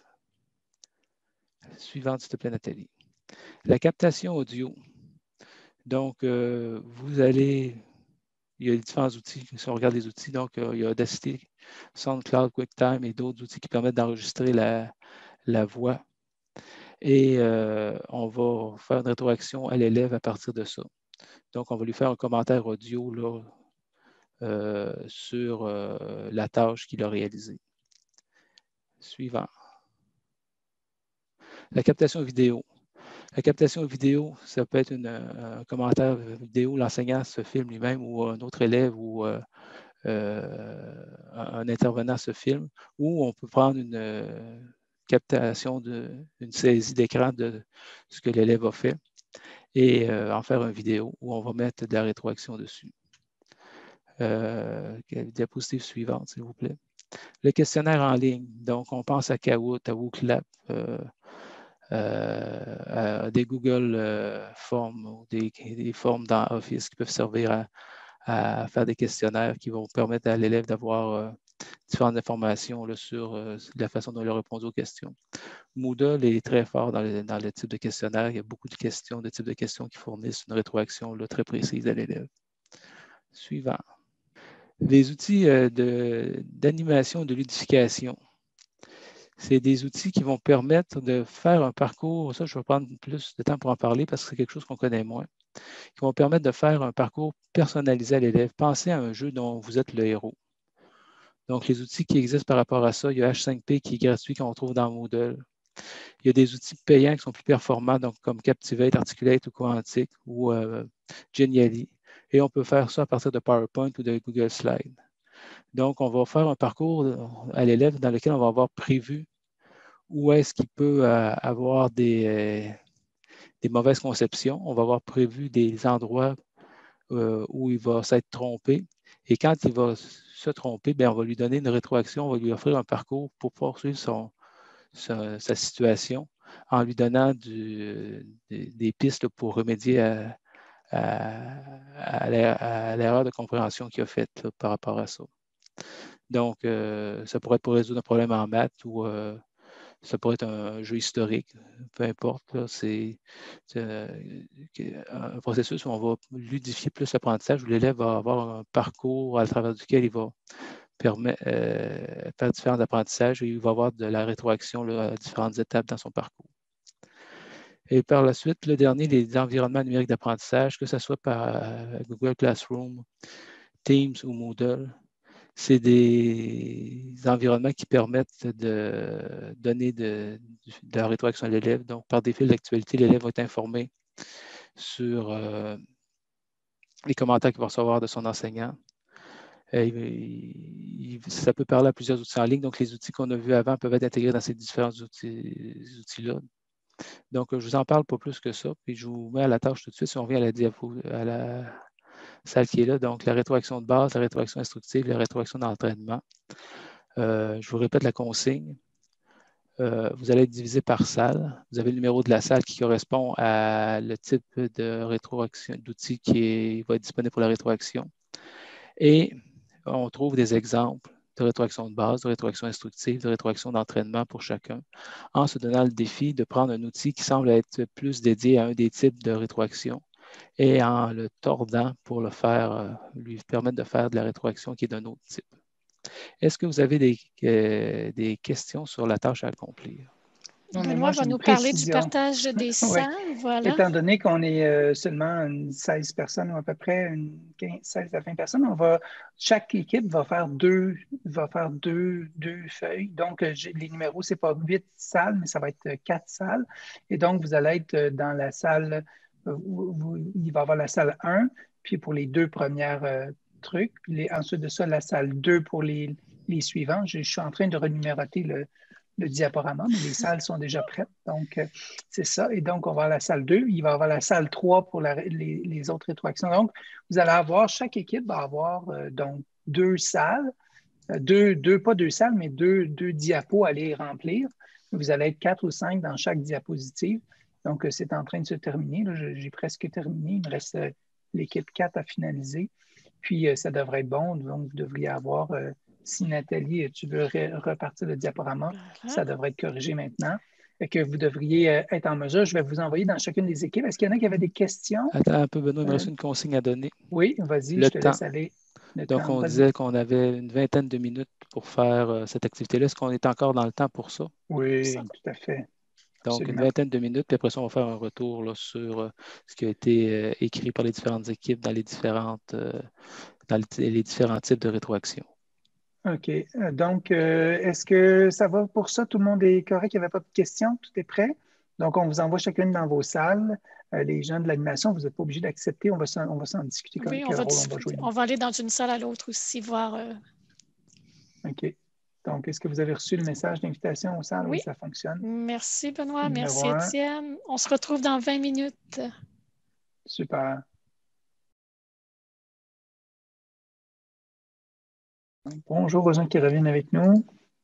Suivante, s'il te plaît, Nathalie. La captation audio. Donc, euh, vous allez... Il y a différents outils, si on regarde les outils, donc euh, il y a Audacity, SoundCloud, QuickTime et d'autres outils qui permettent d'enregistrer la, la voix. Et euh, on va faire une rétroaction à l'élève à partir de ça. Donc, on va lui faire un commentaire audio là, euh, sur euh, la tâche qu'il a réalisée. Suivant. La captation vidéo. La captation vidéo, ça peut être une, un commentaire vidéo, l'enseignant se filme lui-même ou un autre élève ou euh, euh, un intervenant se filme, ou on peut prendre une euh, captation, de, une saisie d'écran de ce que l'élève a fait et euh, en faire une vidéo où on va mettre de la rétroaction dessus. Euh, diapositive suivante, s'il vous plaît. Le questionnaire en ligne. Donc, on pense à Kahoot, à WooClap, euh, euh, à des Google euh, Forms ou des, des formes dans Office qui peuvent servir à, à faire des questionnaires qui vont permettre à l'élève d'avoir euh, différentes informations là, sur euh, la façon dont il a répondu aux questions. Moodle est très fort dans le, dans le type de questionnaire. Il y a beaucoup de questions, de types de questions qui fournissent une rétroaction là, très précise à l'élève. Suivant. Les outils euh, d'animation, de, de ludification. C'est des outils qui vont permettre de faire un parcours, ça je vais prendre plus de temps pour en parler parce que c'est quelque chose qu'on connaît moins, qui vont permettre de faire un parcours personnalisé à l'élève. Pensez à un jeu dont vous êtes le héros. Donc, les outils qui existent par rapport à ça, il y a H cinq P qui est gratuit qu'on retrouve dans Moodle. Il y a des outils payants qui sont plus performants, donc comme Captivate, Articulate ou Quantic ou euh, Genially. Et on peut faire ça à partir de PowerPoint ou de Google Slides. Donc, on va faire un parcours à l'élève dans lequel on va avoir prévu où est-ce qu'il peut euh, avoir des, euh, des mauvaises conceptions. On va avoir prévu des endroits euh, où il va s'être trompé. Et quand il va se tromper, bien, on va lui donner une rétroaction, on va lui offrir un parcours pour poursuivre son, sa, sa situation en lui donnant du, des, des pistes pour remédier à, à, à l'erreur de compréhension qu'il a faite là, par rapport à ça. Donc, euh, ça pourrait être pour résoudre un problème en maths ou euh, ça pourrait être un jeu historique, peu importe. C'est un processus où on va ludifier plus l'apprentissage, où l'élève va avoir un parcours à travers duquel il va permettre, euh, faire différents apprentissages et il va avoir de la rétroaction là, à différentes étapes dans son parcours. Et par la suite, le dernier, les environnements numériques d'apprentissage, que ce soit par euh, Google Classroom, Teams ou Moodle, c'est des environnements qui permettent de donner de, de la rétroaction à l'élève. Donc, par des fils d'actualité, l'élève va être informé sur euh, les commentaires qu'il va recevoir de son enseignant. Euh, il, il, ça peut parler à plusieurs outils en ligne. Donc, les outils qu'on a vus avant peuvent être intégrés dans ces différents outils, outils-là. Donc, je ne vous en parle pas plus que ça. Puis, je vous mets à la tâche tout de suite si on revient à la diapo, à la salle qui est là. Donc, la rétroaction de base, la rétroaction instructive, la rétroaction d'entraînement. Euh, je vous répète la consigne. Euh, vous allez être divisé par salle. Vous avez le numéro de la salle qui correspond à le type de rétroaction, d'outil qui est, va être disponible pour la rétroaction. Et on trouve des exemples de rétroaction de base, de rétroaction instructive, de rétroaction d'entraînement pour chacun, en se donnant le défi de prendre un outil qui semble être plus dédié à un des types de rétroaction et en le tordant pour le faire, lui permettre de faire de la rétroaction qui est d'un autre type. Est-ce que vous avez des, euh, des questions sur la tâche à accomplir? Benoît va nous parler du partage des salles. Oui. Voilà. Étant donné qu'on est euh, seulement une seize personnes ou à peu près une quinze, seize à vingt personnes, on va, chaque équipe va faire deux, va faire deux, deux feuilles. Donc, les numéros, ce n'est pas huit salles, mais ça va être quatre salles. Et donc, vous allez être dans la salle, où, où, il va y avoir la salle un, puis pour les deux premières euh, trucs. Puis les, ensuite de ça, la salle deux pour les, les suivants. Je, je suis en train de renuméroter le le diaporama, mais les salles sont déjà prêtes. Donc, euh, c'est ça. Et donc, on va à la salle deux. Il va y avoir la salle trois pour la, les, les autres rétroactions. Donc, vous allez avoir, chaque équipe va avoir euh, donc deux salles, euh, deux, deux, pas deux salles, mais deux, deux diapos à les remplir. Vous allez être quatre ou cinq dans chaque diapositive. Donc, euh, c'est en train de se terminer. J'ai presque terminé. Il me reste euh, l'équipe quatre à finaliser. Puis, euh, ça devrait être bon. Donc, vous devriez avoir... Euh, si Nathalie, tu veux repartir le diaporama, uh-huh. Ça devrait être corrigé maintenant. Et que vous devriez être en mesure. Je vais vous envoyer dans chacune des équipes. Est-ce qu'il y en a qui avaient des questions? Attends un peu, Benoît, il me reste euh, une consigne à donner. Oui, vas-y, je te temps. laisse aller. Le Donc, temps. On disait qu'on avait une vingtaine de minutes pour faire euh, cette activité-là. Est-ce qu'on est encore dans le temps pour ça? Oui, ça. Tout à fait. Donc, Absolument. Une vingtaine de minutes, puis après ça, on va faire un retour là, sur euh, ce qui a été euh, écrit par les différentes équipes dans les, différentes, euh, dans les, les différents types de rétroaction. OK. Donc, euh, est-ce que ça va pour ça? Tout le monde est correct? Il n'y avait pas de questions? Tout est prêt? Donc, on vous envoie chacune dans vos salles. Euh, les gens de l'animation, vous n'êtes pas obligés d'accepter. On va s'en, on va s'en discuter. Oui, on va, on, va jouer. On va aller dans une salle à l'autre aussi, voir... Euh... OK. Donc, est-ce que vous avez reçu le message d'invitation aux salles? Oui, oui ça fonctionne. Merci, Benoît. Numéro Merci, un. Étienne. On se retrouve dans vingt minutes. Super. Bonjour aux gens qui reviennent avec nous.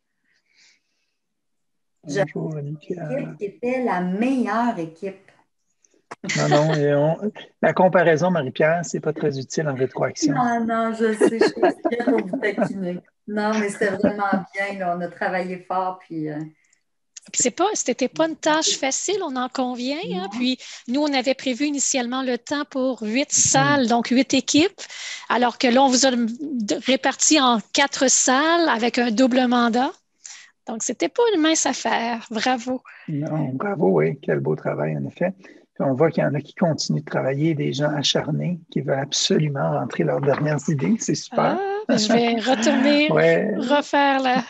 Bonjour, Annika. L'équipe qui était la meilleure équipe. Non, non, et on... la comparaison, Marie-Pierre, c'est pas très utile en rétroaction. Non, non, je sais, je suis fière pour vous taquiner. Non, mais c'était vraiment bien, là. On a travaillé fort, puis... Euh... Puis c'est pas, c'était pas une tâche facile, on en convient. Hein? Puis nous, on avait prévu initialement le temps pour huit salles, donc huit équipes, alors que là, on vous a réparti en quatre salles avec un double mandat. Donc, c'était pas une mince affaire. Bravo. Non, bravo, oui. Quel beau travail, en effet. Puis on voit qu'il y en a qui continuent de travailler, des gens acharnés qui veulent absolument rentrer leurs dernières idées. C'est super. Ah, ben, je vais retourner, ouais. refaire la,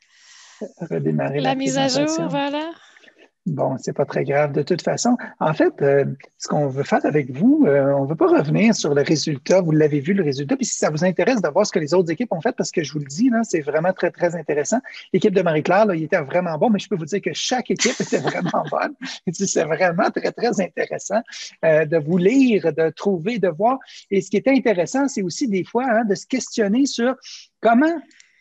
redémarrer la la mise à jour, voilà. Bon, c'est pas très grave de toute façon. En fait, euh, ce qu'on veut faire avec vous, euh, on ne veut pas revenir sur le résultat. Vous l'avez vu, le résultat. Puis si ça vous intéresse de voir ce que les autres équipes ont fait, parce que je vous le dis, là, c'est vraiment très, très intéressant. L'équipe de Marie-Claire, là, il était vraiment bon, mais je peux vous dire que chaque équipe était vraiment bonne. C'est vraiment très, très intéressant euh, de vous lire, de trouver, de voir. Et ce qui était intéressant, c'est aussi des fois hein, de se questionner sur comment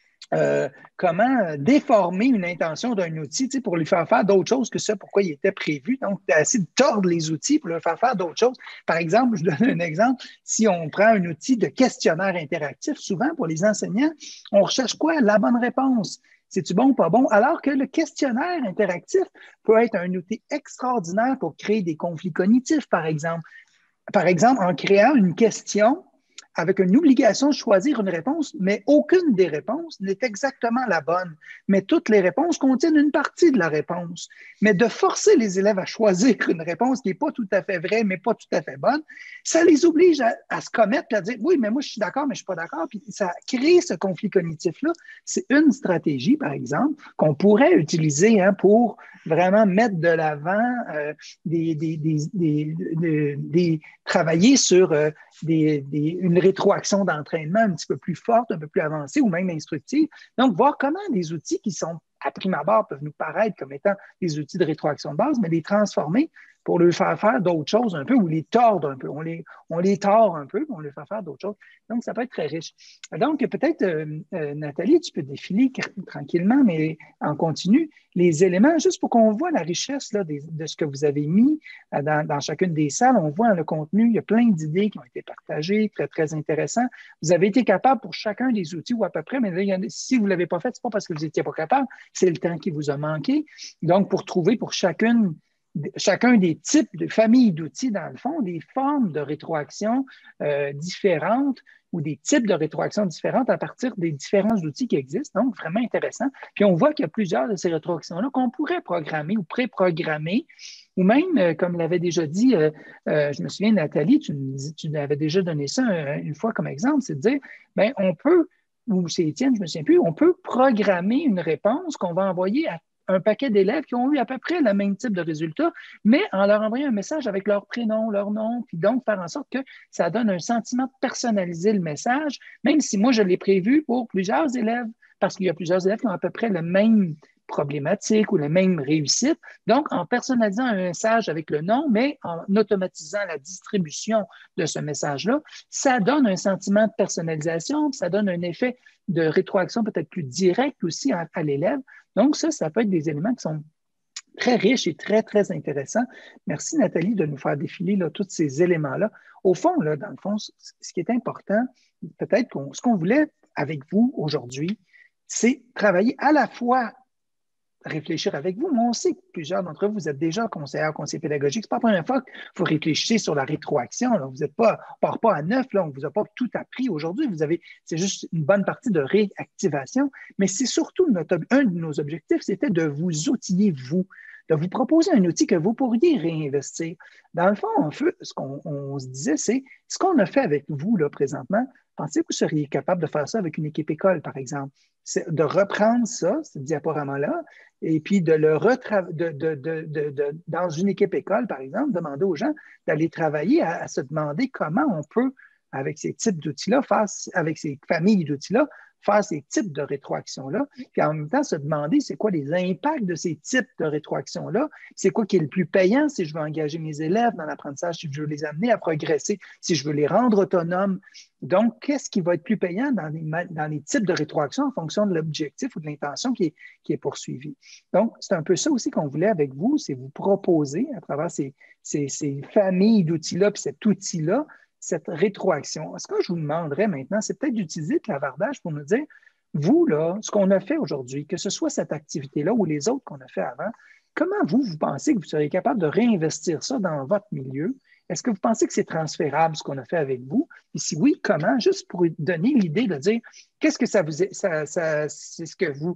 Euh, comment déformer une intention d'un outil pour lui faire faire d'autres choses que ça, pourquoi il était prévu. Donc, essayer de tordre les outils pour lui faire faire d'autres choses. Par exemple, je donne un exemple, si on prend un outil de questionnaire interactif, souvent pour les enseignants, on recherche quoi? La bonne réponse. C'est-tu bon ou pas bon? Alors que le questionnaire interactif peut être un outil extraordinaire pour créer des conflits cognitifs, par exemple. Par exemple, en créant une question avec une obligation de choisir une réponse, mais aucune des réponses n'est exactement la bonne. Mais toutes les réponses contiennent une partie de la réponse. Mais de forcer les élèves à choisir une réponse qui n'est pas tout à fait vraie, mais pas tout à fait bonne, ça les oblige à, à se commettre et à dire « oui, mais moi, je suis d'accord, mais je ne suis pas d'accord ». Puis ça crée ce conflit cognitif-là. C'est une stratégie, par exemple, qu'on pourrait utiliser hein, pour vraiment mettre de l'avant, euh, des, des, des, des, des, des, travailler sur euh, des, des, une rétroaction d'entraînement un petit peu plus forte, un peu plus avancée ou même instructive. Donc, voir comment des outils qui sont à prime abord peuvent nous paraître comme étant des outils de rétroaction de base, mais les transformer pour leur faire faire d'autres choses un peu ou les tordre un peu. On les, on les tord un peu, on leur fait faire d'autres choses. Donc, ça peut être très riche. Donc, peut-être, euh, euh, Nathalie, tu peux défiler tranquillement, mais en continu, les éléments, juste pour qu'on voit la richesse là, des, de ce que vous avez mis dans, dans chacune des salles. On voit le contenu, il y a plein d'idées qui ont été partagées, très, très intéressant. Vous avez été capable pour chacun des outils ou à peu près, mais là, il y en a, si vous ne l'avez pas fait, ce n'est pas parce que vous n'étiez pas capable, c'est le temps qui vous a manqué. Donc, pour trouver pour chacune chacun des types de familles d'outils, dans le fond, des formes de rétroaction euh, différentes ou des types de rétroaction différentes à partir des différents outils qui existent. Donc, vraiment intéressant. Puis, on voit qu'il y a plusieurs de ces rétroactions-là qu'on pourrait programmer ou pré-programmer, ou même, euh, comme l'avait déjà dit, euh, euh, je me souviens, Nathalie, tu, tu avais déjà donné ça euh, une fois comme exemple, c'est de dire, bien, on peut, ou c'est Étienne, je ne me souviens plus, on peut programmer une réponse qu'on va envoyer à un paquet d'élèves qui ont eu à peu près le même type de résultat, mais en leur envoyant un message avec leur prénom, leur nom, puis donc faire en sorte que ça donne un sentiment de personnaliser le message, même si moi, je l'ai prévu pour plusieurs élèves, parce qu'il y a plusieurs élèves qui ont à peu près le même problématique ou la même réussite. Donc, en personnalisant un message avec le nom, mais en automatisant la distribution de ce message-là, ça donne un sentiment de personnalisation, ça donne un effet de rétroaction peut-être plus direct aussi à, à l'élève. Donc, ça, ça peut être des éléments qui sont très riches et très, très intéressants. Merci, Nathalie, de nous faire défiler là, tous ces éléments-là. Au fond, là, dans le fond, ce qui est important, peut-être qu'on, ce qu'on voulait avec vous aujourd'hui, c'est travailler à la fois réfléchir avec vous. Moi, on sait que plusieurs d'entre vous, vous êtes déjà conseillers, conseillers pédagogiques. Ce n'est pas la première fois que vous réfléchissez sur la rétroaction. Là. Vous n'êtes pas, on ne part pas à neuf, là. On ne vous a pas tout appris aujourd'hui. Vous avez, c'est juste une bonne partie de réactivation. Mais c'est surtout notre, un de nos objectifs, c'était de vous outiller, vous, de vous proposer un outil que vous pourriez réinvestir. Dans le fond, on fait, ce qu'on on se disait, c'est ce qu'on a fait avec vous là, présentement. Pensez que vous seriez capable de faire ça avec une équipe école, par exemple. C'est de reprendre ça, ce diaporama-là, et puis de le retravailler de, de, de, de, de, dans une équipe école, par exemple, demander aux gens d'aller travailler à, à se demander comment on peut, avec ces types d'outils-là, faire, avec ces familles d'outils-là, faire ces types de rétroactions-là, puis en même temps se demander c'est quoi les impacts de ces types de rétroactions-là, c'est quoi qui est le plus payant si je veux engager mes élèves dans l'apprentissage, si je veux les amener à progresser, si je veux les rendre autonomes. Donc, qu'est-ce qui va être plus payant dans les, dans les types de rétroactions en fonction de l'objectif ou de l'intention qui est, qui est poursuivie. Donc, c'est un peu ça aussi qu'on voulait avec vous, c'est vous proposer à travers ces, ces, ces familles d'outils-là, puis cet outil-là, cette rétroaction. Ce que je vous demanderais maintenant, c'est peut-être d'utiliser le clavardage pour nous dire, vous, là, ce qu'on a fait aujourd'hui, que ce soit cette activité-là ou les autres qu'on a fait avant, comment vous, vous pensez que vous seriez capable de réinvestir ça dans votre milieu? Est-ce que vous pensez que c'est transférable, ce qu'on a fait avec vous? Et si oui, comment? Juste pour donner l'idée de dire, qu'est-ce que ça vous est, ça, ça, c'est ce que vous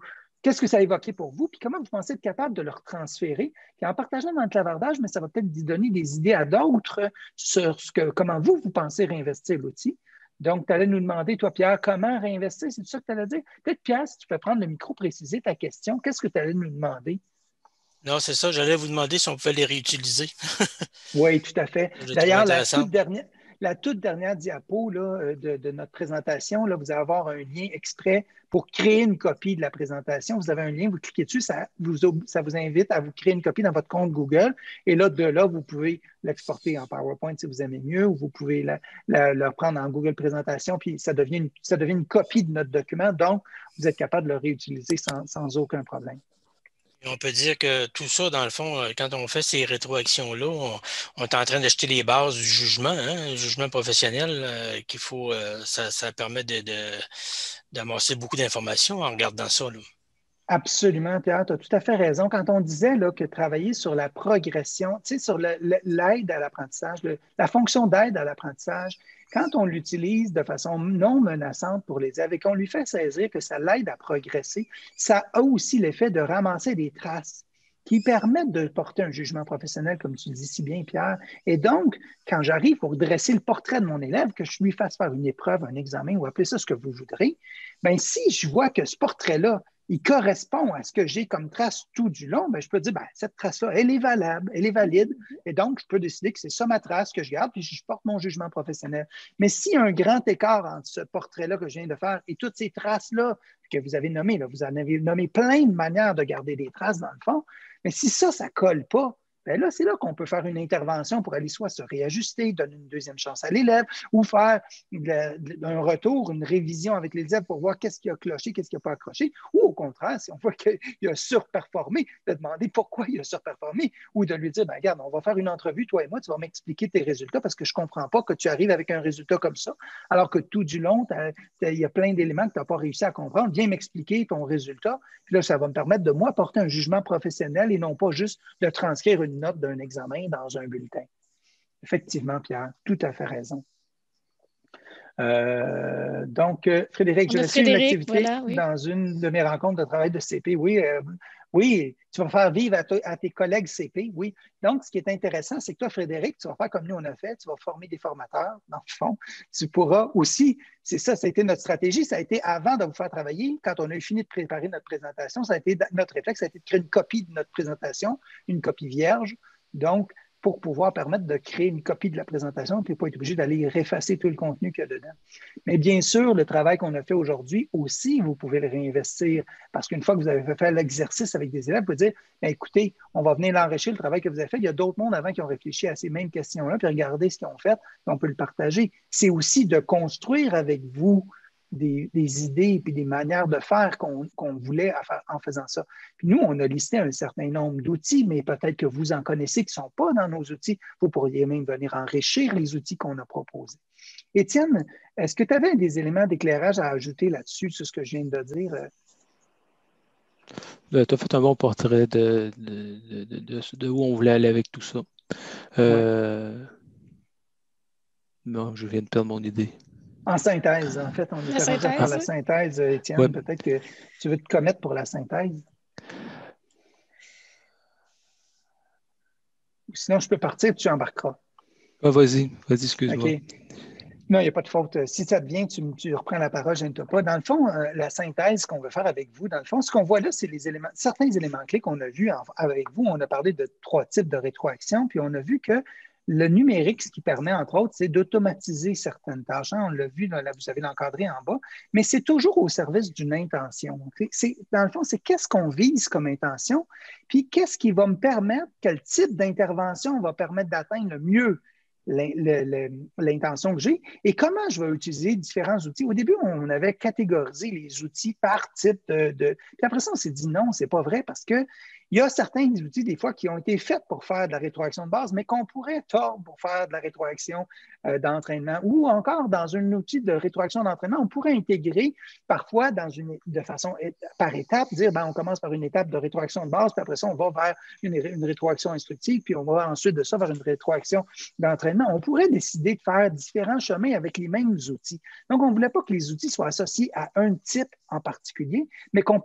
qu'est-ce que ça a évoqué pour vous, puis comment vous pensez être capable de le retransférer. Puis en partageant dans le clavardage, mais ça va peut-être vous donner des idées à d'autres sur ce que, comment vous, vous pensez réinvestir l'outil. Donc, tu allais nous demander, toi, Pierre, comment réinvestir? C'est ça que tu allais dire? Peut-être, Pierre, si tu peux prendre le micro, préciser ta question. Qu'est-ce que tu allais nous demander? Non, c'est ça. J'allais vous demander si on pouvait les réutiliser. Oui, tout à fait. D'ailleurs, la toute dernière, la toute dernière diapo là, de, de notre présentation, là, vous allez avoir un lien exprès pour créer une copie de la présentation. Vous avez un lien, vous cliquez dessus, ça vous, ça vous invite à vous créer une copie dans votre compte Google. Et là, de là, vous pouvez l'exporter en PowerPoint si vous aimez mieux, ou vous pouvez la, la, la prendre en Google Présentation, puis ça devient, une, ça devient une copie de notre document. Donc, vous êtes capable de le réutiliser sans, sans aucun problème. Et on peut dire que tout ça, dans le fond, quand on fait ces rétroactions-là, on, on est en train d'acheter les bases du jugement, hein, le jugement professionnel, euh, qu'il faut, euh, ça, ça permet de, de, d'amasser beaucoup d'informations en regardant ça, là. Absolument, Pierre, tu as tout à fait raison. Quand on disait là, que travailler sur la progression, tu sais, sur le, le, l'aide à l'apprentissage, le, la fonction d'aide à l'apprentissage, quand on l'utilise de façon non menaçante pour les élèves et qu'on lui fait saisir que ça l'aide à progresser, ça a aussi l'effet de ramasser des traces qui permettent de porter un jugement professionnel, comme tu le dis si bien, Pierre. Et donc, quand j'arrive pour dresser le portrait de mon élève, que je lui fasse faire une épreuve, un examen, ou appelez ça ce que vous voudrez, bien, si je vois que ce portrait-là, il correspond à ce que j'ai comme trace tout du long, bien, je peux dire, bien, cette trace-là, elle est valable, elle est valide, et donc je peux décider que c'est ça ma trace que je garde, puis je porte mon jugement professionnel. Mais s'il y a un grand écart entre ce portrait-là que je viens de faire et toutes ces traces-là que vous avez nommées, là, vous en avez nommé plein de manières de garder des traces dans le fond, mais si ça, ça ne colle pas, bien là, c'est là qu'on peut faire une intervention pour aller soit se réajuster, donner une deuxième chance à l'élève ou faire de, un retour, une révision avec l'élève pour voir qu'est-ce qui a cloché, qu'est-ce qui n'a pas accroché. Ou au contraire, si on voit qu'il a surperformé, de demander pourquoi il a surperformé ou de lui dire, ben, regarde, on va faire une entrevue, toi et moi, tu vas m'expliquer tes résultats parce que je ne comprends pas que tu arrives avec un résultat comme ça, alors que tout du long, il y a plein d'éléments que tu n'as pas réussi à comprendre. Viens m'expliquer ton résultat. Puis là, ça va me permettre de, moi, porter un jugement professionnel et non pas juste de transcrire une note d'un examen dans un bulletin. Effectivement, Pierre, tout à fait raison. Euh, donc, Frédéric, je vais suivre une activité voilà, oui. dans une de mes rencontres de travail de C P. Oui, euh, oui, tu vas faire vivre à, à tes collègues C P, oui. Donc, ce qui est intéressant, c'est que toi, Frédéric, tu vas faire comme nous on a fait, tu vas former des formateurs, dans le fond. Tu pourras aussi, c'est ça, ça a été notre stratégie, ça a été avant de vous faire travailler, quand on a eu fini de préparer notre présentation, ça a été notre réflexe, ça a été de créer une copie de notre présentation, une copie vierge. Donc, pour pouvoir permettre de créer une copie de la présentation, puis pas être obligé d'aller effacer tout le contenu qu'il y a dedans. Mais bien sûr, le travail qu'on a fait aujourd'hui aussi, vous pouvez le réinvestir parce qu'une fois que vous avez fait faire l'exercice avec des élèves, vous pouvez dire, bien, écoutez, on va venir l'enrichir, le travail que vous avez fait. Il y a d'autres mondes avant qui ont réfléchi à ces mêmes questions-là, puis regardez ce qu'ils ont fait, puis on peut le partager. C'est aussi de construire avec vous Des, des idées et des manières de faire qu'on qu'on voulait en faisant ça. Puis nous, on a listé un certain nombre d'outils, mais peut-être que vous en connaissez qui ne sont pas dans nos outils. Vous pourriez même venir enrichir les outils qu'on a proposés. Étienne, est-ce que tu avais des éléments d'éclairage à ajouter là-dessus, sur ce que je viens de dire? Tu as fait un bon portrait de, de, de, de, de où on voulait aller avec tout ça. Euh... Ouais. Non, je viens de perdre mon idée. En synthèse, en fait, on est arrivé par la synthèse, Étienne. Ouais. Peut-être que tu veux te commettre pour la synthèse. Sinon, je peux partir, tu embarqueras. Ah, vas-y, vas-y, excuse-moi. Okay. Non, il n'y a pas de faute. Si ça te vient, tu, tu reprends la parole, je ne te pas. Dans le fond, euh, la synthèse qu'on veut faire avec vous, dans le fond, ce qu'on voit là, c'est les éléments, certains éléments clés qu'on a vus en, avec vous. On a parlé de trois types de rétroaction, puis on a vu que le numérique, ce qui permet, entre autres, c'est d'automatiser certaines tâches. On l'a vu, là, vous avez l'encadré en bas, mais c'est toujours au service d'une intention. C'est, dans le fond, c'est qu'est-ce qu'on vise comme intention, puis qu'est-ce qui va me permettre, quel type d'intervention va permettre d'atteindre le mieux l'intention que j'ai et comment je vais utiliser différents outils. Au début, on avait catégorisé les outils par type de... de... Puis après ça, on s'est dit non, c'est pas vrai parce que il y a certains outils, des fois, qui ont été faits pour faire de la rétroaction de base, mais qu'on pourrait tordre pour faire de la rétroaction euh, d'entraînement. Ou encore, dans un outil de rétroaction d'entraînement, on pourrait intégrer parfois dans une, de façon par étape, dire, ben, on commence par une étape de rétroaction de base, puis après ça, on va vers une, une rétroaction instructive, puis on va ensuite de ça vers une rétroaction d'entraînement. On pourrait décider de faire différents chemins avec les mêmes outils. Donc, on ne voulait pas que les outils soient associés à un type en particulier, mais qu'on puisse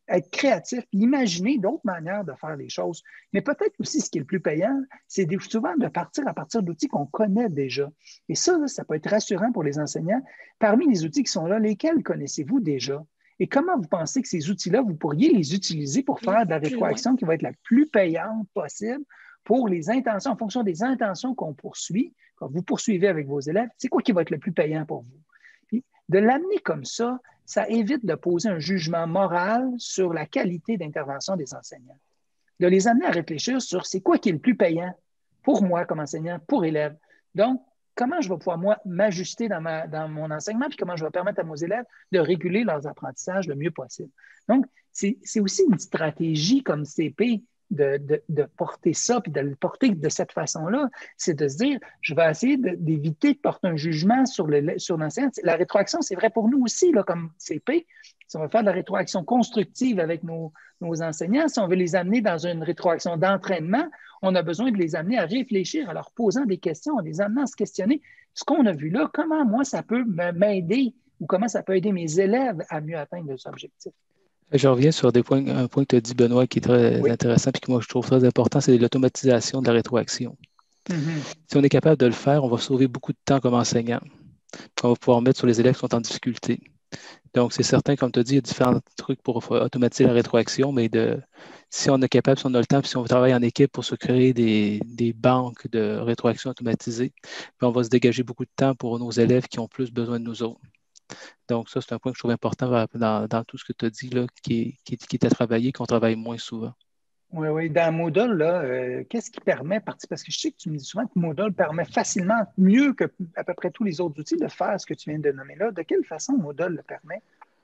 être créatif, imaginer d'autres manières de faire les choses. Mais peut-être aussi, ce qui est le plus payant, c'est souvent de partir à partir d'outils qu'on connaît déjà. Et ça, là, ça peut être rassurant pour les enseignants. Parmi les outils qui sont là, lesquels connaissez-vous déjà? Et comment vous pensez que ces outils-là, vous pourriez les utiliser pour faire de la rétroaction qui va être la plus payante possible pour les intentions, en fonction des intentions qu'on poursuit, quand vous poursuivez avec vos élèves, c'est quoi qui va être le plus payant pour vous? Puis, de l'amener comme ça, ça évite de poser un jugement moral sur la qualité d'intervention des enseignants. De les amener à réfléchir sur c'est quoi qui est le plus payant pour moi comme enseignant, pour élève. Donc, comment je vais pouvoir, moi, m'ajuster dans, ma, dans mon enseignement, puis comment je vais permettre à mes élèves de réguler leurs apprentissages le mieux possible. Donc, c'est aussi une stratégie comme C P de, de, de porter ça, puis de le porter de cette façon-là. C'est de se dire, je vais essayer d'éviter de, de porter un jugement sur l'enseignant. Sur la rétroaction, c'est vrai pour nous aussi, là, comme C P. Si on veut faire de la rétroaction constructive avec nos, nos enseignants, si on veut les amener dans une rétroaction d'entraînement, on a besoin de les amener à réfléchir en leur posant des questions, en les amenant à se questionner. Ce qu'on a vu là, comment moi, ça peut m'aider ou comment ça peut aider mes élèves à mieux atteindre leurs objectifs. Je reviens sur des points, un point que tu as dit, Benoît, qui est très oui. intéressant et que moi je trouve très important, c'est l'automatisation de la rétroaction. Mm-hmm. Si on est capable de le faire, on va sauver beaucoup de temps comme enseignant. On va pouvoir mettre sur les élèves qui sont en difficulté. Donc, c'est certain, comme tu as dit, il y a différents trucs pour automatiser la rétroaction, mais de, si on est capable, si on a le temps, puis si on travaille en équipe pour se créer des, des banques de rétroaction automatisées, on va se dégager beaucoup de temps pour nos élèves qui ont plus besoin de nous autres. Donc, ça, c'est un point que je trouve important dans, dans tout ce que tu as dit, là, qui, qui, qui est à travailler, qu'on travaille moins souvent. Oui, oui. Dans Moodle, là, euh, qu'est-ce qui permet, parce que je sais que tu me dis souvent que Moodle permet facilement, mieux que à peu près tous les autres outils, de faire ce que tu viens de nommer là. De quelle façon Moodle le permet?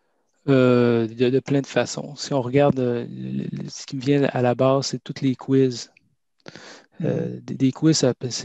Euh, de, de plein de façons. Si on regarde, euh, ce qui me vient à la base, c'est tous les quiz. Euh, des, des quiz,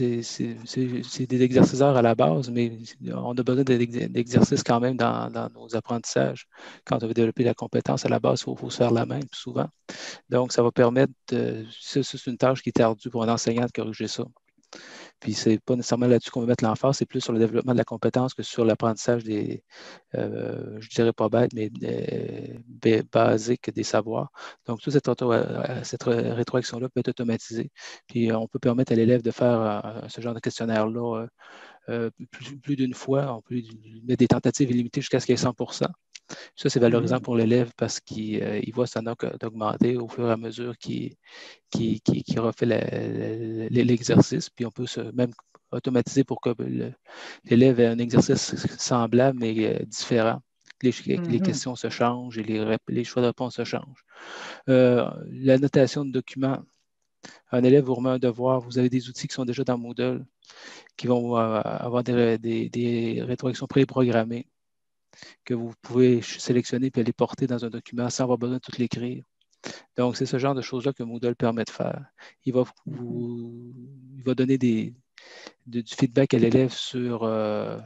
c'est des exerciceurs à la base, mais on a besoin d'exercices quand même dans, dans nos apprentissages. Quand on veut développer la compétence à la base, il faut, faut se faire la même souvent. Donc, ça va permettre, de, ça, c'est une tâche qui est ardue pour un enseignant de corriger ça. Puis, ce n'est pas nécessairement là-dessus qu'on va mettre l'emphase, c'est plus sur le développement de la compétence que sur l'apprentissage des, euh, je dirais pas bête, mais des, basiques des savoirs. Donc, toute cette, auto, cette rétroaction-là peut être automatisée. Puis, on peut permettre à l'élève de faire euh, ce genre de questionnaire-là euh, plus, plus d'une fois. On peut mettre des tentatives illimitées jusqu'à ce qu'il y ait cent pour cent. Ça, c'est valorisant pour l'élève parce qu'il euh, voit sa note augmenter au fur et à mesure qu'il qui, qui, qui refait l'exercice. Puis on peut se, même automatiser pour que l'élève ait un exercice semblable mais euh, différent. Les, mm-hmm. les questions se changent et les, les choix de réponse se changent. Euh, la notation de documents. Un élève vous remet un devoir. Vous avez des outils qui sont déjà dans Moodle qui vont euh, avoir des, des, des rétroactions préprogrammées que vous pouvez sélectionner puis aller porter dans un document sans avoir besoin de tout l'écrire. Donc, c'est ce genre de choses-là que Moodle permet de faire. Il va, vous, il va donner des, de, du feedback à l'élève sur euh,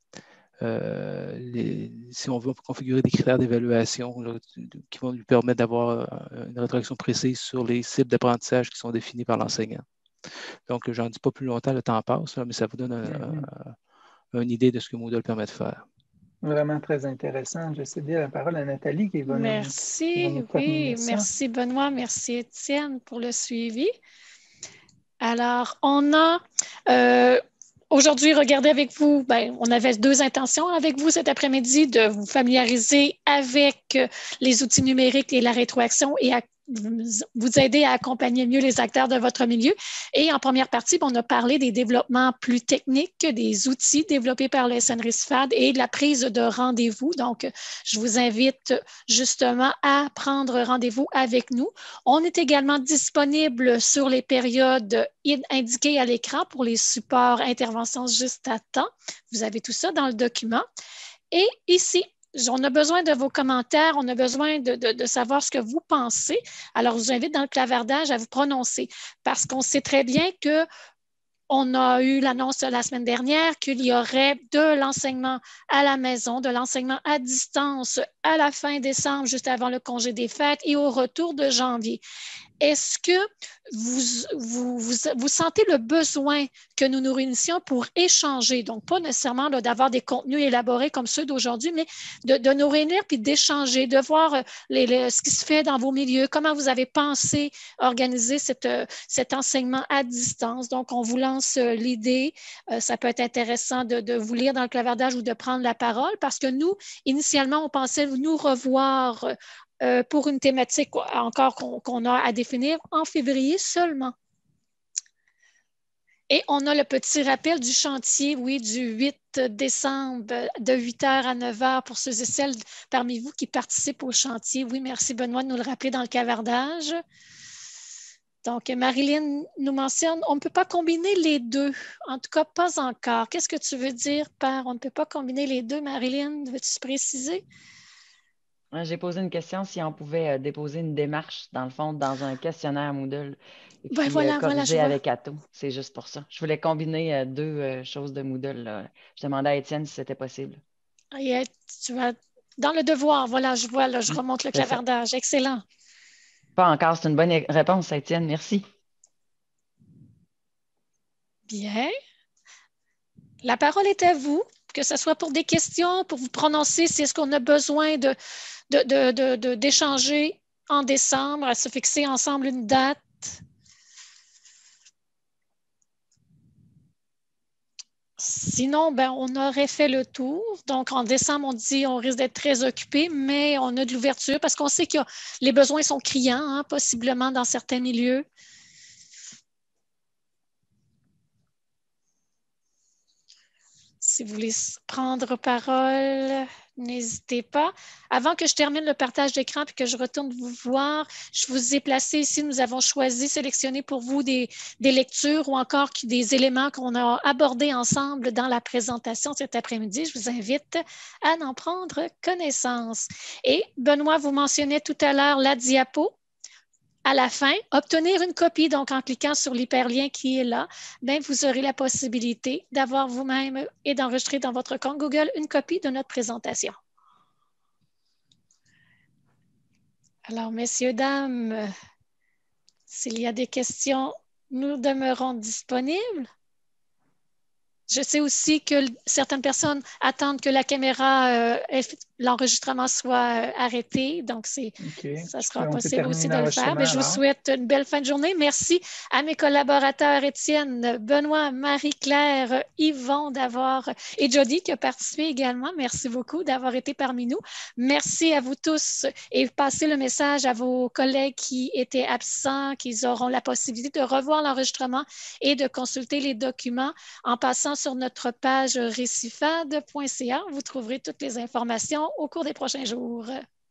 euh, les, si on veut configurer des critères d'évaluation qui vont lui permettre d'avoir une rétroaction précise sur les cibles d'apprentissage qui sont définies par l'enseignant. Donc, j'en dis pas plus longtemps, le temps passe, là, mais ça vous donne un, mm-hmm. un, une idée de ce que Moodle permet de faire. Vraiment très intéressant. Je vais céder la parole à Nathalie qui va Merci, nous, nous oui, merci Benoît, merci Étienne pour le suivi. Alors, on a euh, aujourd'hui regardé avec vous, ben, on avait deux intentions avec vous cet après-midi de vous familiariser avec les outils numériques et la rétroaction et à vous aider à accompagner mieux les acteurs de votre milieu. Et en première partie, on a parlé des développements plus techniques, des outils développés par le S N R I S F A D et de la prise de rendez-vous. Donc, je vous invite justement à prendre rendez-vous avec nous. On est également disponible sur les périodes indiquées à l'écran pour les supports interventions juste à temps. Vous avez tout ça dans le document. Et ici, on a besoin de vos commentaires, on a besoin de, de, de savoir ce que vous pensez. Alors, je vous invite dans le clavardage à vous prononcer parce qu'on sait très bien qu'on a eu l'annonce la semaine dernière qu'il y aurait de l'enseignement à la maison, de l'enseignement à distance à la fin décembre, juste avant le congé des fêtes et au retour de janvier. est-ce que vous, vous, vous, vous sentez le besoin que nous nous réunissions pour échanger? Donc, pas nécessairement d'avoir des contenus élaborés comme ceux d'aujourd'hui, mais de, de nous réunir puis d'échanger, de voir les, les, ce qui se fait dans vos milieux, comment vous avez pensé organiser cette, cet enseignement à distance. Donc, on vous lance l'idée. Euh, ça peut être intéressant de, de vous lire dans le clavardage ou de prendre la parole parce que nous, initialement, on pensait nous revoir euh, pour une thématique encore qu'on qu'on a à définir en février seulement. Et on a le petit rappel du chantier, oui, du huit décembre de huit heures à neuf heures pour ceux et celles parmi vous qui participent au chantier. Oui, merci Benoît de nous le rappeler dans le clavardage. Donc, Marilyn nous mentionne, on ne peut pas combiner les deux. En tout cas, pas encore. Qu'est-ce que tu veux dire par on ne peut pas combiner les deux, Marilyn? Veux-tu préciser? J'ai posé une question si on pouvait déposer une démarche, dans le fond, dans un questionnaire Moodle et puis ben voilà, corriger voilà, avec Atto. C'est juste pour ça. Je voulais combiner deux choses de Moodle. Là. Je demandais à Étienne si c'était possible. Yeah, tu vas dans le devoir, voilà, je vois, là, je remonte le clavardage. Ça. Excellent. Pas encore, c'est une bonne réponse, Étienne. Merci. Bien. La parole est à vous, que ce soit pour des questions, pour vous prononcer si est-ce qu'on a besoin de, de, de, de, de, d'échanger en décembre, à se fixer ensemble une date. Sinon, ben, on aurait fait le tour. Donc, en décembre, on dit on risque d'être très occupé, mais on a de l'ouverture parce qu'on sait que les besoins sont criants, hein, possiblement dans certains milieux. Si vous voulez prendre parole, n'hésitez pas. Avant que je termine le partage d'écran et que je retourne vous voir, je vous ai placé ici, nous avons choisi, sélectionné pour vous des, des lectures ou encore des éléments qu'on a abordés ensemble dans la présentation cet après-midi. Je vous invite à en prendre connaissance. Et Benoît, vous mentionnez tout à l'heure la diapo. À la fin, obtenir une copie, donc en cliquant sur l'hyperlien qui est là, bien, vous aurez la possibilité d'avoir vous-même et d'enregistrer dans votre compte Google une copie de notre présentation. Alors, messieurs, dames, s'il y a des questions, nous demeurons disponibles. Je sais aussi que certaines personnes attendent que la caméra, euh, l'enregistrement soit euh, arrêté. Donc, okay. ça sera possible aussi de le faire. Mais je vous souhaite une belle fin de journée. Merci à mes collaborateurs Étienne, Benoît, Marie-Claire, Yvon d'avoir et Jody qui a participé également. Merci beaucoup d'avoir été parmi nous. Merci à vous tous et passez le message à vos collègues qui étaient absents, qu'ils auront la possibilité de revoir l'enregistrement et de consulter les documents en passant sur notre page récifade point c a. Vous trouverez toutes les informations au cours des prochains jours.